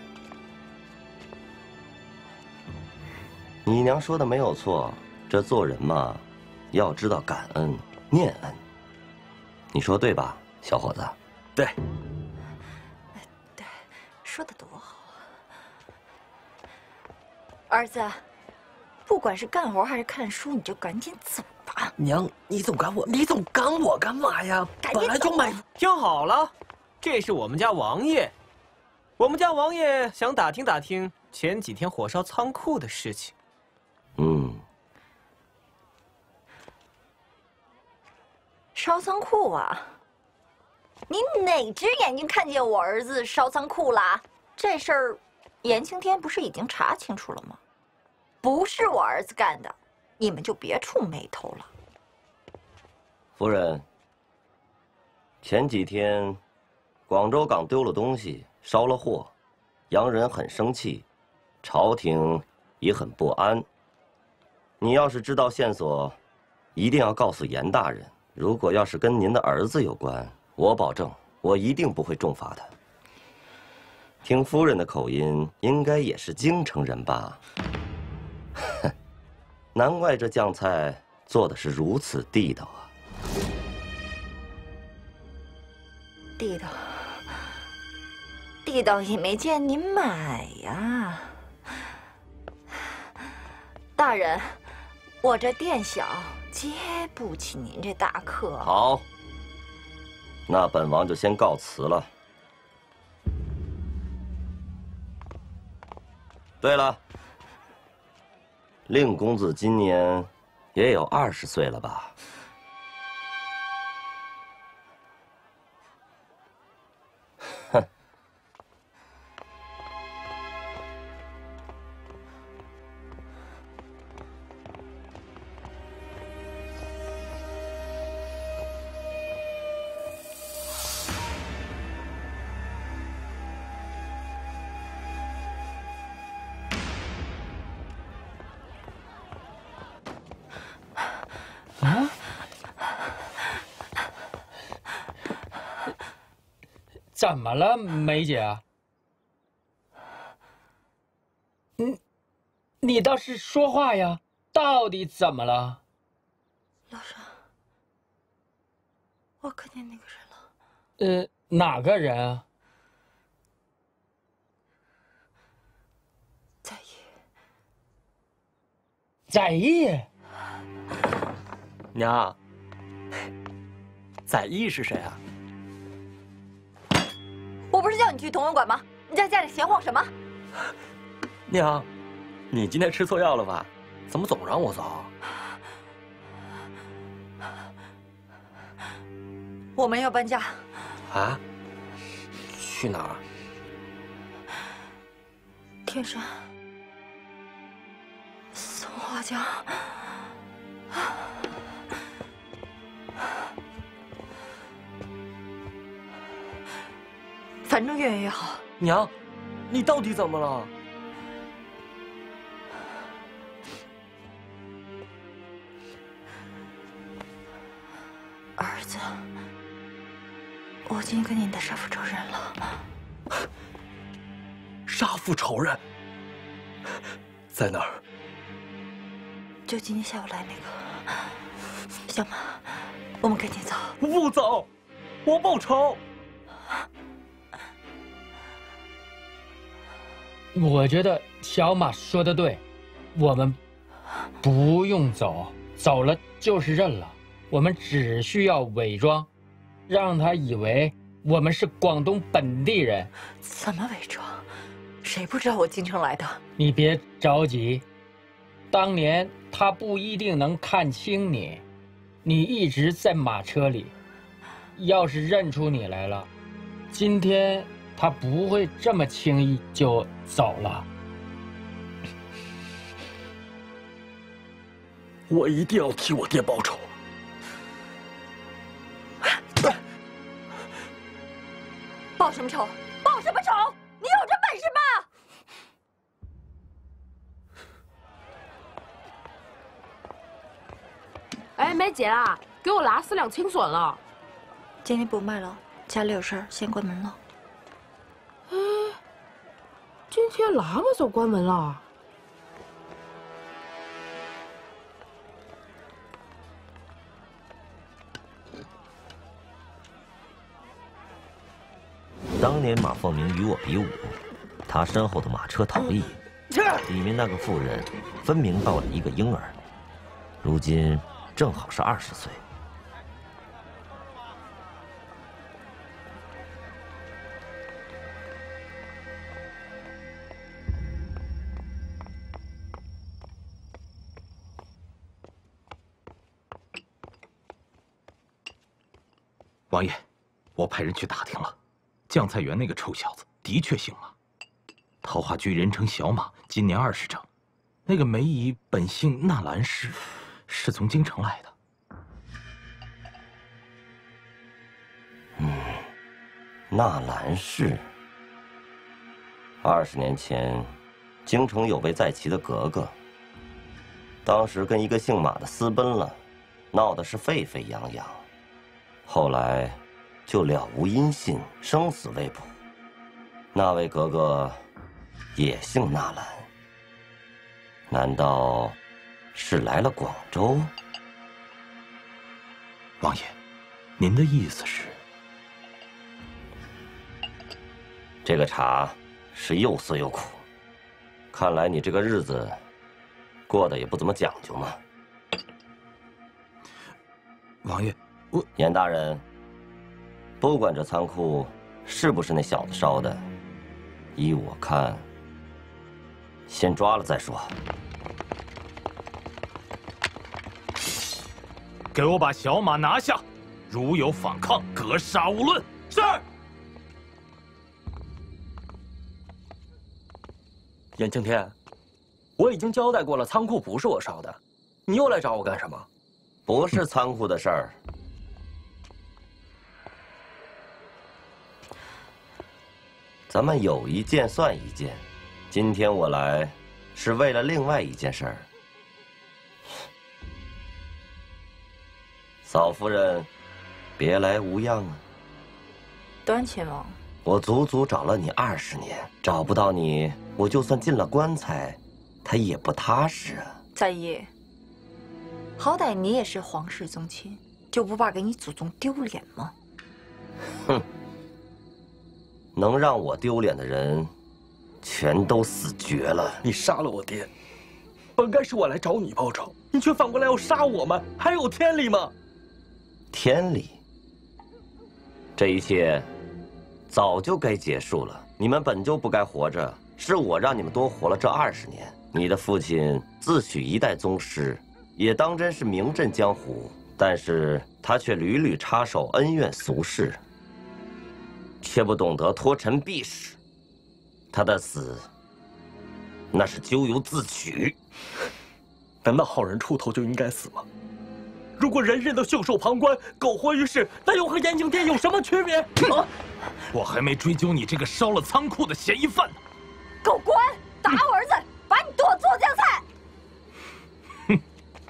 Speaker 1: 你娘说的没有错，这做人嘛，要知道感恩念恩。你说对吧，小伙子？
Speaker 3: 对。
Speaker 5: 对，说的多好啊！儿子，不管是干活还是看书，你就赶紧走吧。
Speaker 3: 娘，你总赶我，你总赶我干嘛呀？本来就买。
Speaker 11: 听好了，这是我们家王爷。我们家王爷想打听打听前几天火烧仓库的事情。
Speaker 5: 烧仓库啊？你哪只眼睛看见我儿子烧仓库啦？这事儿，严青天不是已经查清楚了吗？不是我儿子干的，你们就别触眉头了。
Speaker 1: 夫人，前几天广州港丢了东西，烧了货，洋人很生气，朝廷也很不安。你要是知道线索，一定要告诉严大人。如果要是跟您的儿子有关，我保证，我一定不会重罚他。听夫人的口音，应该也是京城人吧？哼，难怪这酱菜做的是如此地道啊！
Speaker 5: 地道也没见您买呀，大人，我这店小，接不起您这大客。
Speaker 1: 好，那本王就先告辞了。对了，令公子今年也有20岁了吧？哼。
Speaker 7: 怎么了，梅姐？你倒是说话呀！到底怎么了？
Speaker 5: 老沙，我看见那个人了。
Speaker 7: 哪个人啊？载意。
Speaker 3: 娘，载意是谁啊？
Speaker 5: 我不是叫你去同文馆吗？你在家里闲晃什么？
Speaker 3: 娘，你今天吃错药了吧？ 怎么总让我走？
Speaker 5: 我们要搬家。
Speaker 3: 啊？去哪儿？
Speaker 5: 天山。松花江。反正越远越好。
Speaker 3: 娘，你到底怎么了？
Speaker 5: 儿子，我今天跟你的杀父仇人了。
Speaker 3: 杀父仇人在哪儿？
Speaker 5: 就今天下午来那个小马，我们赶紧走。
Speaker 3: 不走，我报仇。
Speaker 7: 我觉得小马说的对，我们不用走，走了就是认了。我们只需要伪装，让他以为我们是广东本地人。
Speaker 5: 怎么伪装？谁不知道我京城来的？
Speaker 7: 你别着急，当年他不一定能看清你，你一直在马车里，要是认出你来了，今天他不会这么轻易就走了。
Speaker 3: 我一定要替我爹报仇。
Speaker 5: 报什么仇？报什么仇？你有这本事吗？
Speaker 6: 哎，梅姐啊，给我拿4两青笋了。
Speaker 5: 今天不卖了，家里有事儿，先关门了。
Speaker 6: 哎，今天那么早关门了？
Speaker 4: 当年马凤鸣与我比武，他身后的马车逃逸，里面那个妇人分明抱了一个婴儿，如今正好是20岁。
Speaker 10: 王爷，我派人去打听了。酱菜园那个臭小子的确姓马，桃花居人称小马，今年20整。那个梅姨本姓纳兰氏，是从京城来的。
Speaker 1: 纳兰氏。20年前，京城有位在旗的格格，当时跟一个姓马的私奔了，闹得是沸沸扬扬，后来就了无音信，生死未卜。那位格格也姓纳兰，难道是来了广州？
Speaker 10: 王爷，您的意思是？
Speaker 1: 这个茶是又涩又苦，看来你这个日子过得也不怎么讲究嘛。
Speaker 10: 王爷，
Speaker 1: 严大人，不管这仓库是不是那小子烧的，依我看，先抓了再说。
Speaker 10: 给我把小马拿下，如有反抗，格杀勿论。是。
Speaker 3: 严青天，我已经交代过了，仓库不是我烧的，你又来找我干什么？
Speaker 1: 不是仓库的事儿。咱们有一件算一件，今天我来是为了另外一件事儿。嫂夫人，别来无恙啊！
Speaker 5: 端亲王，
Speaker 1: 我足足找了你20年，找不到你，我就算进了棺材，他也不踏实啊。
Speaker 5: 在意，好歹你也是皇室宗亲，就不怕给你祖宗丢脸吗？
Speaker 1: 哼！能让我丢脸的人，全都死绝了。
Speaker 3: 你杀了我爹，本该是我来找你报仇，你却反过来要杀我们，还有天理吗？
Speaker 1: 天理？这一切早就该结束了。你们本就不该活着， 是我让你们多活了这20年。你的父亲自诩一代宗师，也当真是名震江湖，但是他却屡屡插手恩怨俗事，却不懂得脱尘避世。他的死，那是咎由自取。
Speaker 3: 难道好人出头就应该死吗？如果人人都袖手旁观、苟活于世，那又和延庆殿有什么区别？
Speaker 10: 我还没追究你这个烧了仓库的嫌疑犯呢！
Speaker 5: 狗官，打我儿子，把你剁做酱菜！
Speaker 1: 哼！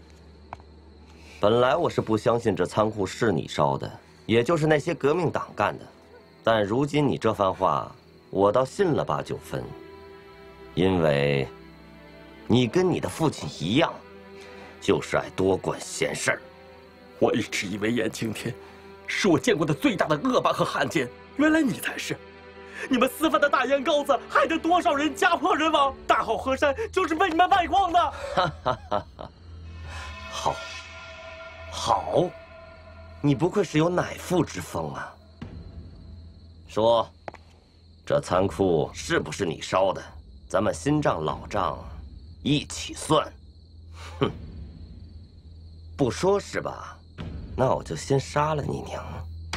Speaker 1: 本来我是不相信这仓库是你烧的，也就是那些革命党干的，但如今你这番话，我倒信了8、9分。因为，你跟你的父亲一样，就是爱多管闲事儿。
Speaker 3: 我一直以为延庆天是我见过的最大的恶霸和汉奸，原来你才是！你们私贩的大烟膏子，害得多少人家破人亡！大好河山就是被你们卖光的！
Speaker 1: 哈哈哈哈！好，好，你不愧是有乃父之风啊！说，这仓库是不是你烧的？咱们新账老账一起算。哼，不说是吧？那我就先杀了你娘！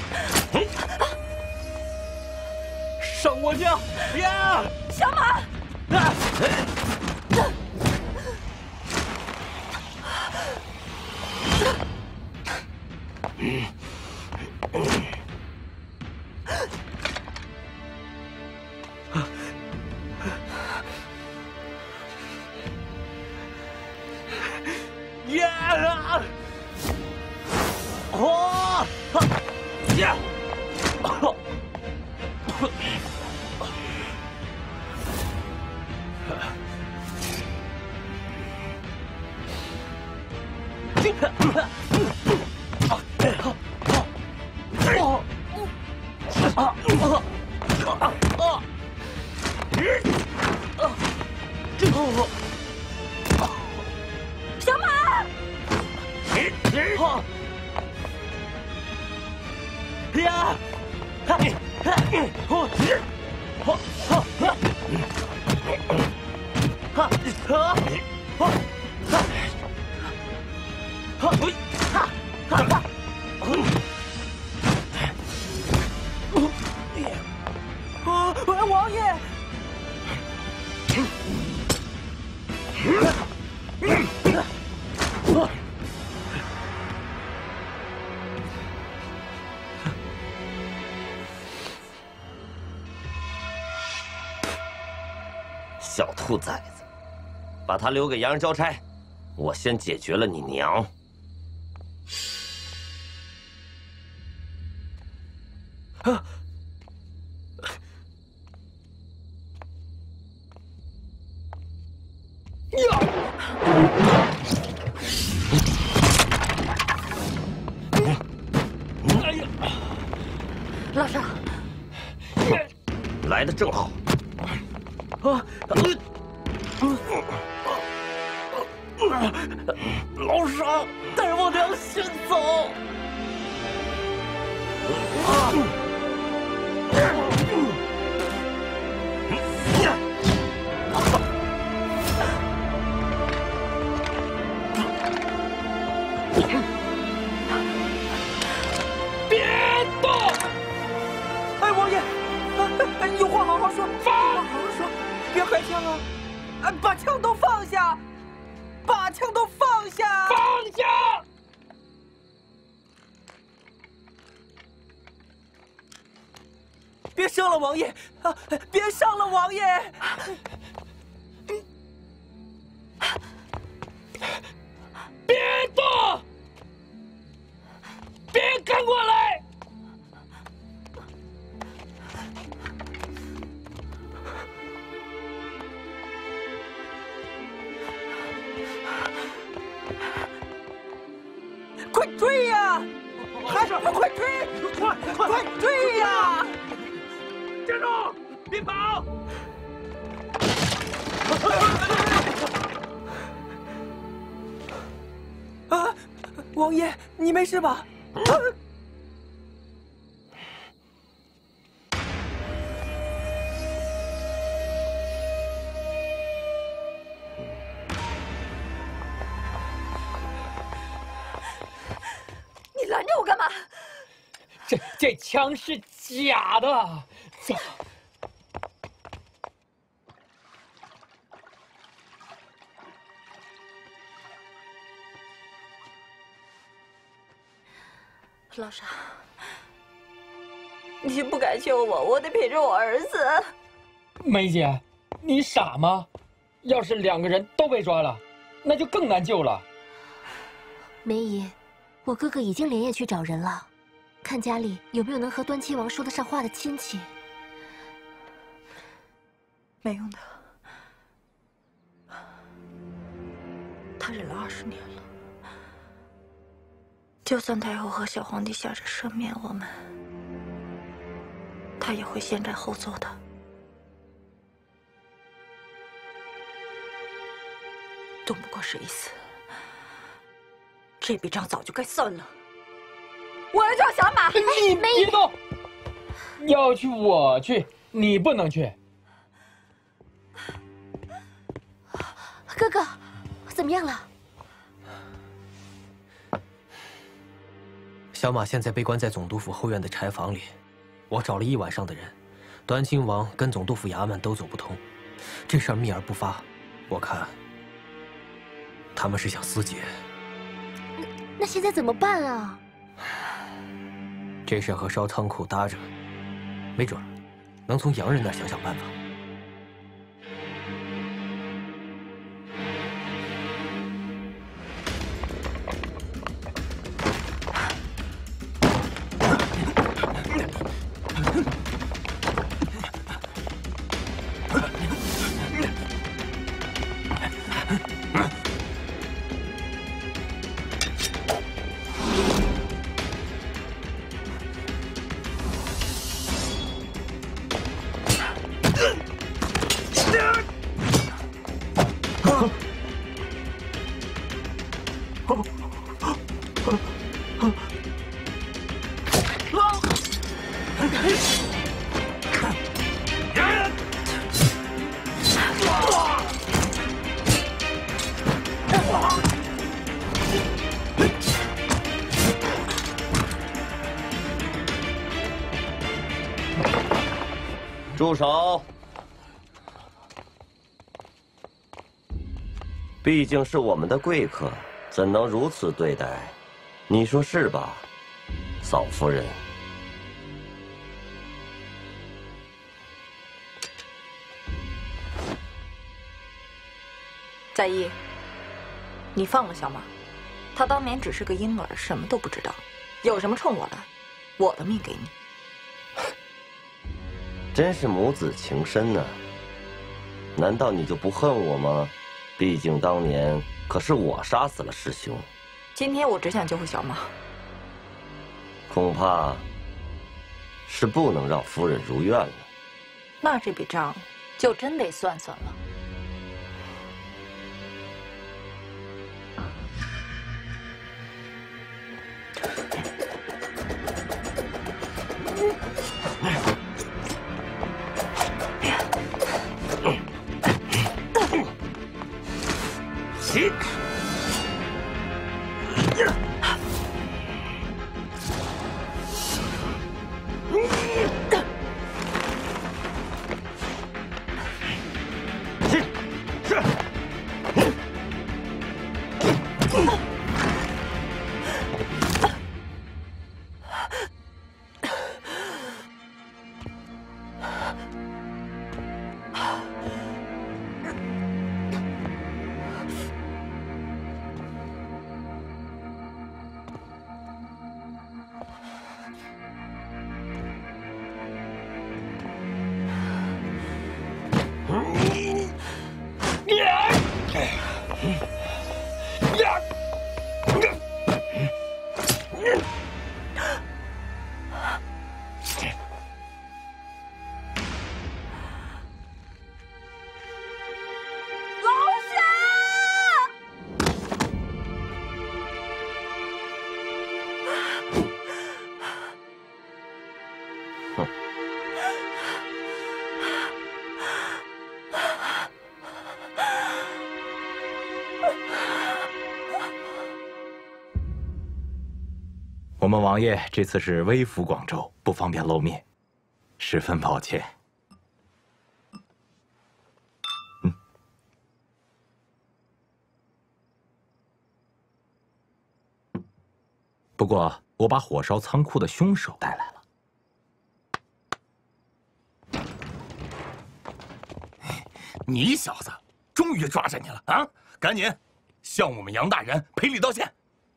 Speaker 3: 上我娘！呀！
Speaker 5: 小马！
Speaker 3: 呀！哦！呀！
Speaker 5: 小马！
Speaker 3: 呀！
Speaker 11: 王爷！
Speaker 1: 小兔崽子，把他留给洋人交差，我先解决了你娘。
Speaker 3: 啊！
Speaker 5: 哎呀！老少，
Speaker 1: 来的正好。
Speaker 3: 啊！老傻，带我娘先走。
Speaker 11: 别动！哎，王爷，有话好好说，
Speaker 3: 放！
Speaker 11: 好好说，别开枪啊！把枪都放下，把枪都放下，
Speaker 3: 放下！
Speaker 11: 别伤了王爷啊！别伤了王爷！
Speaker 3: 别动！别跟过来！
Speaker 11: 快追呀！快追！快追呀！
Speaker 3: 站住！别跑！
Speaker 11: 啊，王爷，你没事吧？
Speaker 5: 拦着我干嘛？
Speaker 7: 这枪是假的。走。
Speaker 5: 老沙，你不该救我，我得陪着我儿子。
Speaker 7: 梅姐，你傻吗？要是2个人都被抓了，那就更难救了。
Speaker 8: 梅姨，我哥哥已经连夜去找人了，看家里有没有能和端亲王说得上话的亲戚。
Speaker 5: 没用的，他忍了20年了。就算太后和小皇帝下旨赦免我们，他也会先斩后奏的。动不过是一死，这笔账早就该算了。我要叫小马。
Speaker 7: 你别动！要去我去，你不能去。
Speaker 8: 哥哥，怎么样了？
Speaker 11: 小马现在被关在总督府后院的柴房里，我找了1晚上的人，端亲王跟总督府衙门都走不通，这事儿秘而不发，我看他们是想私结。
Speaker 8: 那现在怎么办啊？
Speaker 11: 这事和烧仓库搭着，没准儿能从洋人那儿想想办法。
Speaker 1: 住手！毕竟是我们的贵客，怎能如此对待？你说是吧，嫂夫人？
Speaker 5: 在意，你放了小马，他当年只是个婴儿，什么都不知道，有什么冲我来，我的命给你。
Speaker 1: 真是母子情深呢。难道你就不恨我吗？毕竟当年可是我杀死了师兄。
Speaker 5: 今天我只想救回小马。
Speaker 1: 恐怕是不能让夫人如愿了。
Speaker 5: 那这笔账就真得算算了。
Speaker 10: 们王爷这次是微服广州，不方便露面，十分抱歉。不过我把火烧仓库的凶手带来了。
Speaker 9: 你小子终于抓着你了啊！赶紧向我们杨大人赔礼道歉。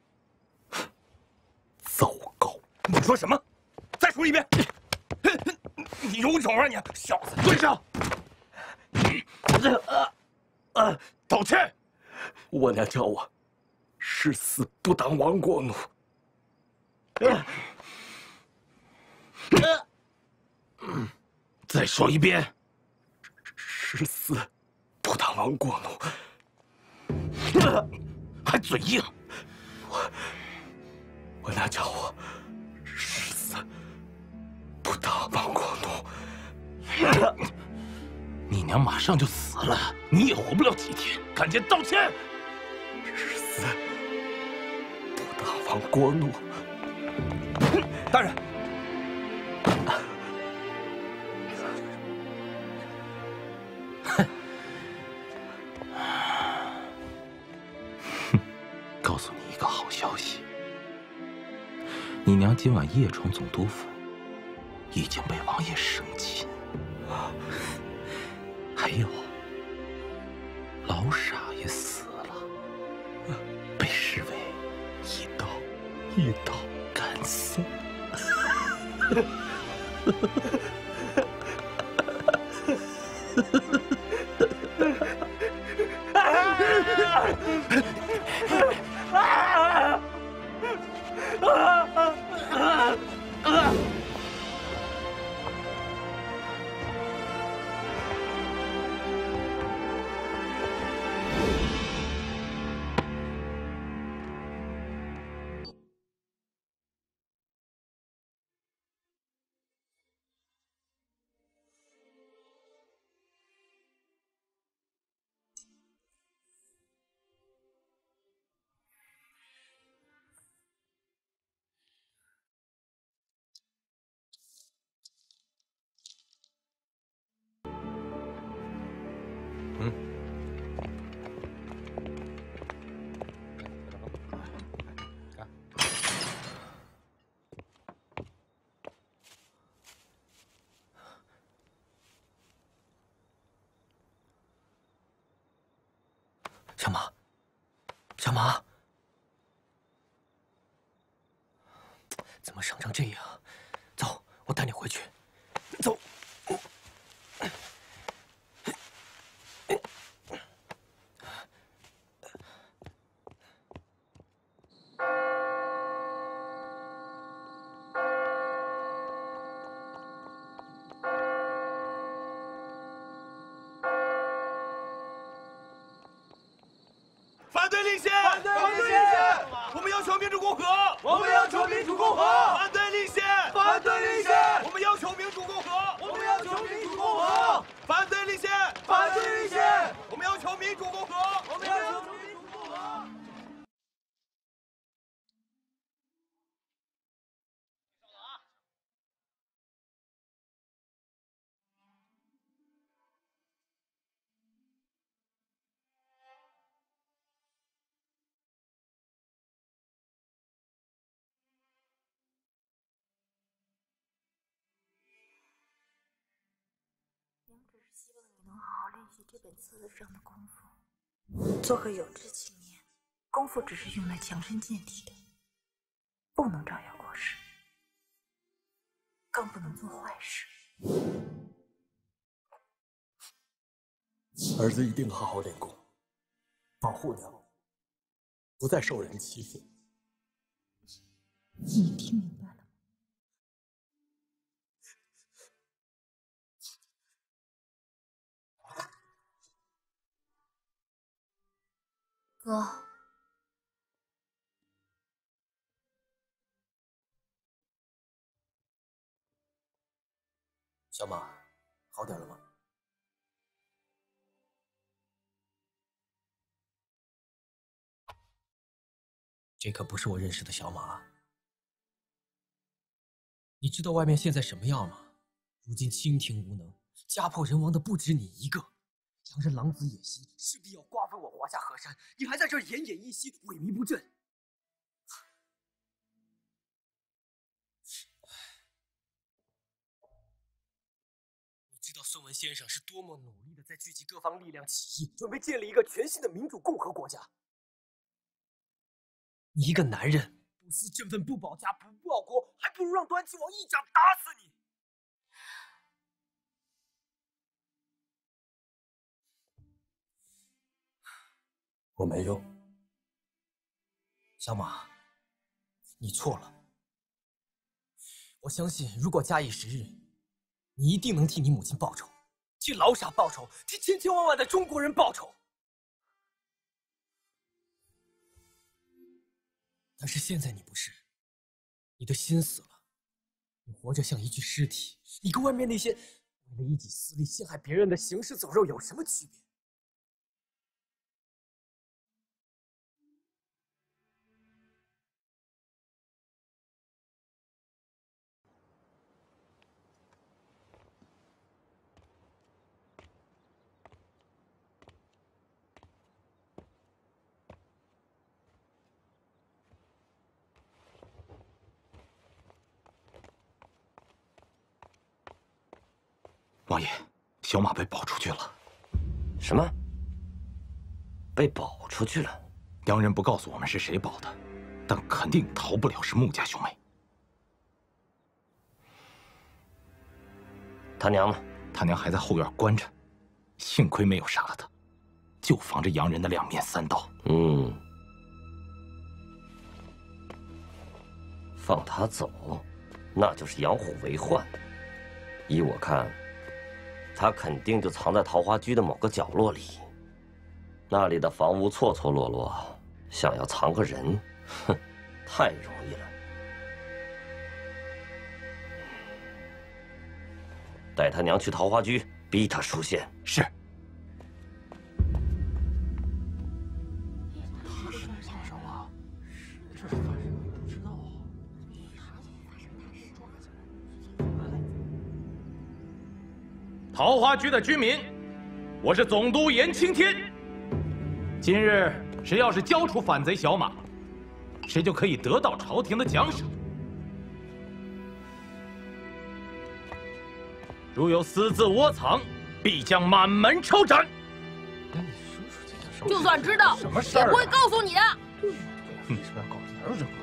Speaker 9: 糟糕！你说什么？再说一遍！你有种啊你！小子，蹲下！道歉！
Speaker 3: 我娘教我，誓死不当亡国奴。
Speaker 9: 再说一遍，
Speaker 3: 誓死不当亡国奴。
Speaker 9: 还嘴硬！
Speaker 3: 我娘教我，誓死不当亡国奴。
Speaker 9: 你娘马上就死了，你也活不了几天，赶紧道歉！
Speaker 3: 誓死不当亡国奴。
Speaker 9: 大人，
Speaker 10: 告诉你一个好消息，你娘今晚夜闯总督府，已经被王爷生擒。还有，老傻也死了，被侍卫一刀干死。
Speaker 11: 小马，小马，怎么伤成这样？走，我带你回去。走。
Speaker 9: 反对立宪！反对立宪！我们要求民主共和！
Speaker 13: 我们要求民主共和！
Speaker 9: 反对立宪！
Speaker 13: 反对立宪！
Speaker 9: 我们要求民主共和！
Speaker 13: 我们要求民主共和！
Speaker 9: 反对立宪！
Speaker 13: 反对立宪！
Speaker 9: 我们要求民主共和！
Speaker 13: 我们要求民主共和！
Speaker 5: 娘只是希望你能好好练习这本册子上的功夫，做个有志青年。功夫只是用来强身健体的，不能招摇过市，更不能做坏事。
Speaker 3: 儿子一定好好练功，保护娘，不再受人欺负。
Speaker 5: 你听明白了吗？哥，
Speaker 11: 小马，好点了吗？这可不是我认识的小马。 你知道外面现在什么样吗？如今清廷无能，家破人亡的不止你一个。洋人狼子野心，势必要瓜分我华夏河山，你还在这儿奄奄一息，萎靡不振。你知道孙文先生是多么努力的在聚集各方力量起义，准备建立一个全新的民主共和国家。你一个男人，不思振奋，不保家，不报国，还不如让端亲王一掌打死你！我没用，小马，你错了。我相信，如果假以时日，你一定能替你母亲报仇，替老傻报仇，替千千万万的中国人报仇。但是现在你不是，你的心死了，你活着像一具尸体。你跟外面那些为了一己私利陷害别人的行尸走肉有什么区别？
Speaker 10: 王爷，小马被保出去了。
Speaker 1: 什么？被保出去了？
Speaker 10: 洋人不告诉我们是谁保的，但肯定逃不了是穆家兄妹。
Speaker 1: 他娘呢？
Speaker 10: 他娘还在后院关着，幸亏没有杀了他，就防着洋人的两面三刀。
Speaker 1: 放他走，那就是养虎为患。依我看，他肯定就藏在桃花居的某个角落里。那里的房屋错错落落，想要藏个人，哼，太容易了。带他娘去桃花居，逼他出现。
Speaker 10: 是。桃花居的居民，我是总督严青天。今日谁要是交出反贼小马，谁就可以得到朝廷的奖赏。如有私自窝藏，必将满门抄斩。
Speaker 6: 就算知道，也不会告诉你的。
Speaker 9: 为什么要告诉哪有这么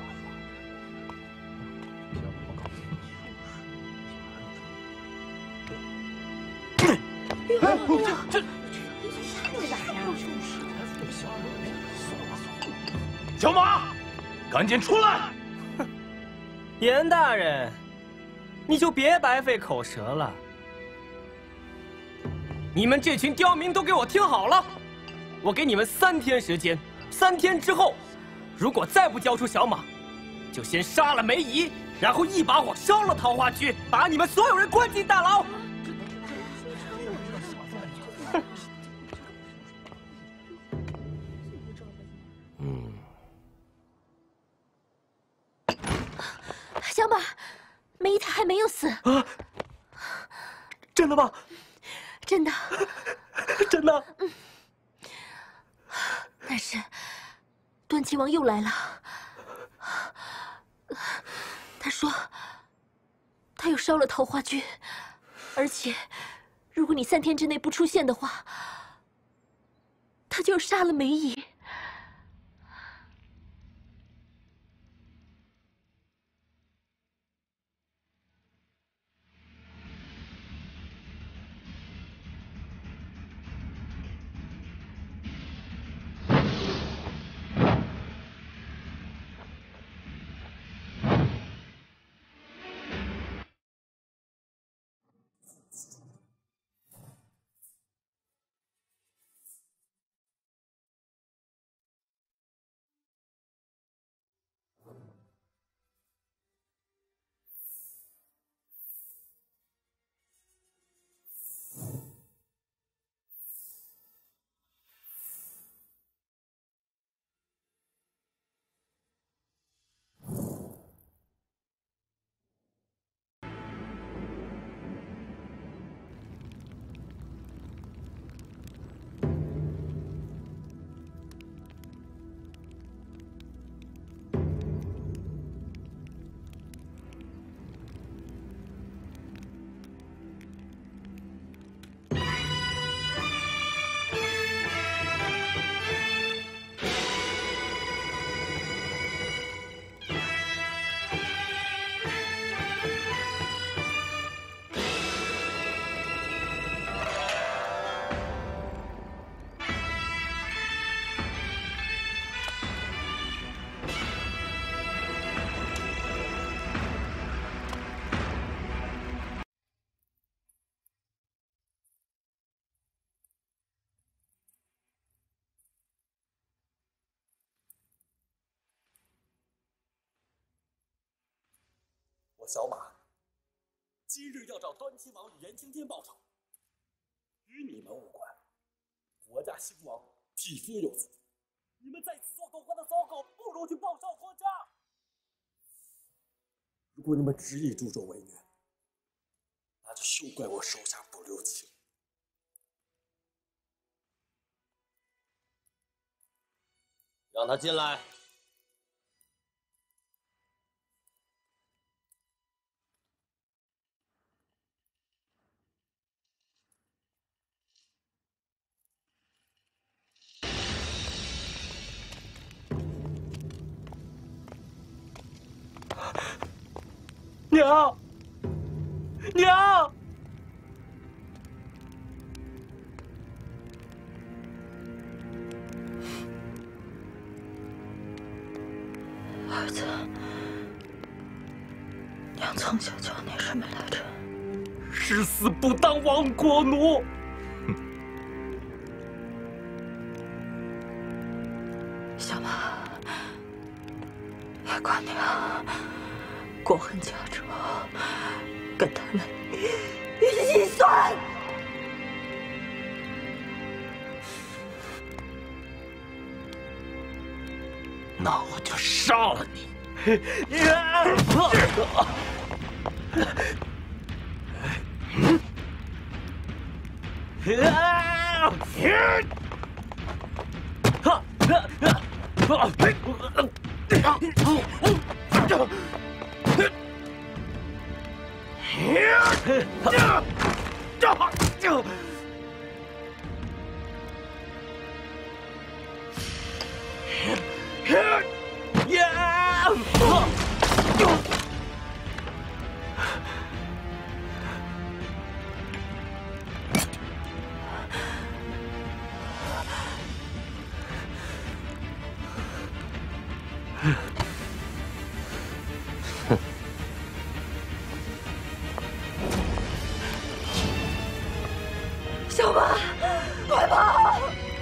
Speaker 10: 小马，赶紧出来！
Speaker 11: 严大人，你就别白费口舌了。你们这群刁民都给我听好了，我给你们3天时间，3天之后，如果再不交出小马，就先杀了梅姨，然后一把火烧了桃花居，把你们所有人关进大牢。
Speaker 8: 小马，梅姨她还没有死
Speaker 11: 啊！真的吗？
Speaker 8: 真的，
Speaker 11: 真的。
Speaker 8: 但是，端亲王又来了。他说，他又烧了桃花居，而且，如果你3天之内不出现的话，他就杀了梅姨。
Speaker 14: 我小马今日要找端亲王与延青天报仇，与你们无关。国家兴亡，匹夫有责。你们在此做狗官的骚狗，不如去报效国家。如果你们执意助纣为虐，那就休怪我手下不留情。
Speaker 1: 让他进来。
Speaker 3: 娘，娘！
Speaker 15: 儿子，娘从小教你什么来着？
Speaker 3: 誓死不当亡国奴。
Speaker 15: 小马，也怪你啊！国恨家仇，跟他们一起算。
Speaker 3: 那我就杀了你！
Speaker 15: 小马，快跑！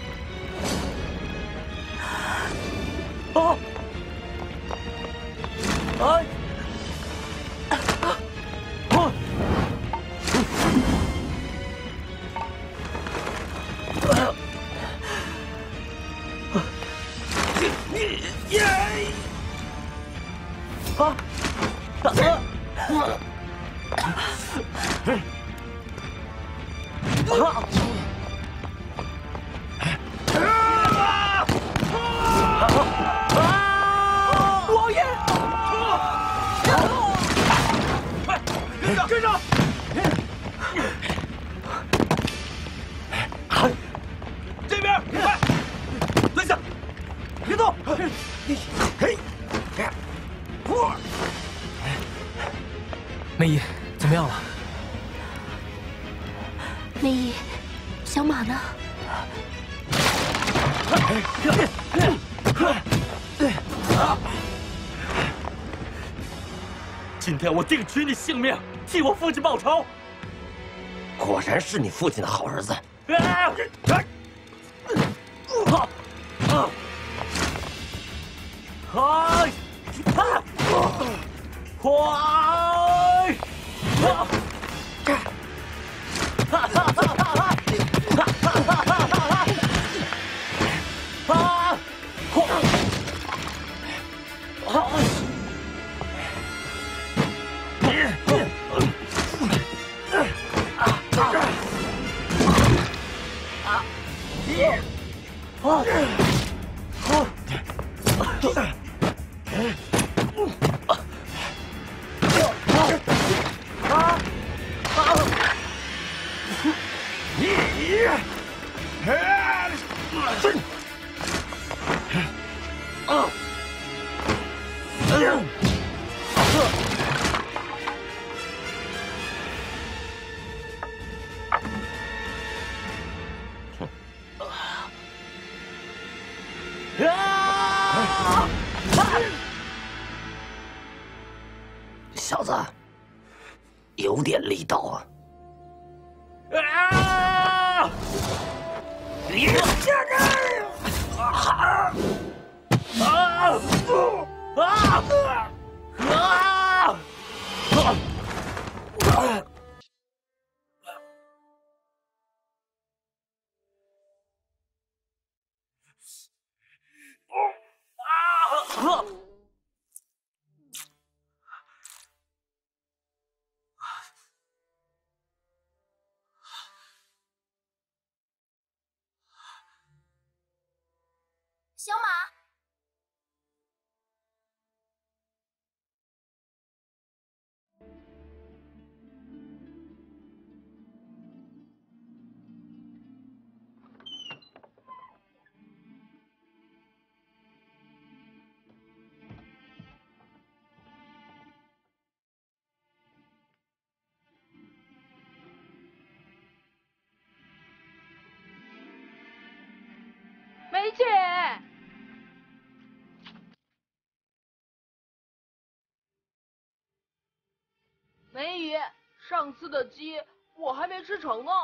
Speaker 3: 王爷，
Speaker 13: 跟上！这边，快，蹲下，别动！
Speaker 11: 梅姨，怎么样了？
Speaker 8: 梅姨，小马呢？
Speaker 3: 今天我定取你性命，替我父亲报仇。
Speaker 1: 果然是你父亲的好儿子。小子，有点力道啊！
Speaker 3: 喝吧。
Speaker 5: 小马。
Speaker 6: 梅姐，梅姨，上次的鸡我还没吃成呢。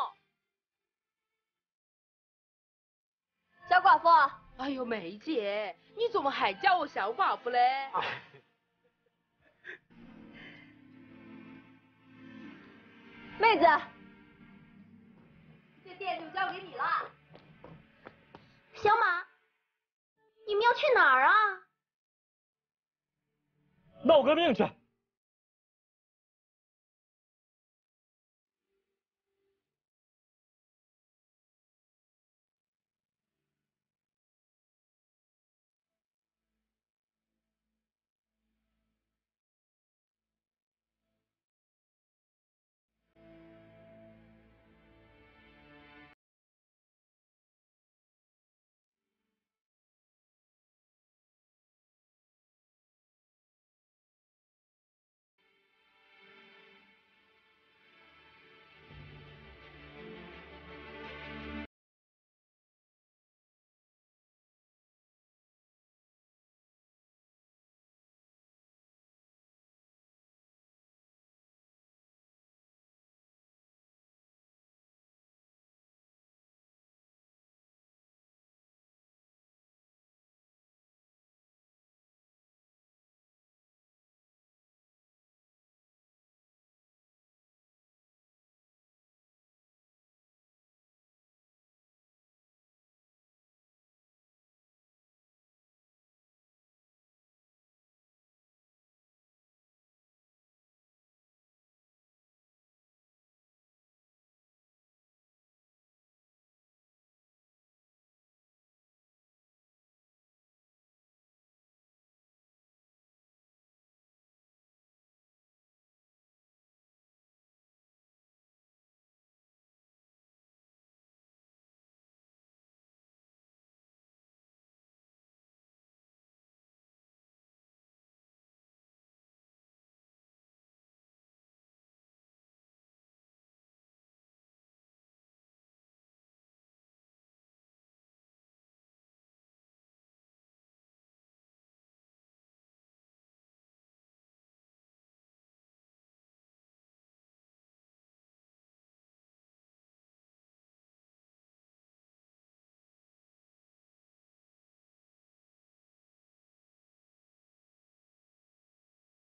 Speaker 5: 小寡妇，
Speaker 6: 哎呦，梅姐，你怎么还叫我小寡妇嘞？
Speaker 5: 妹子，这店就交给你了。
Speaker 8: 小马，你们要去哪儿啊？
Speaker 13: 闹革命去！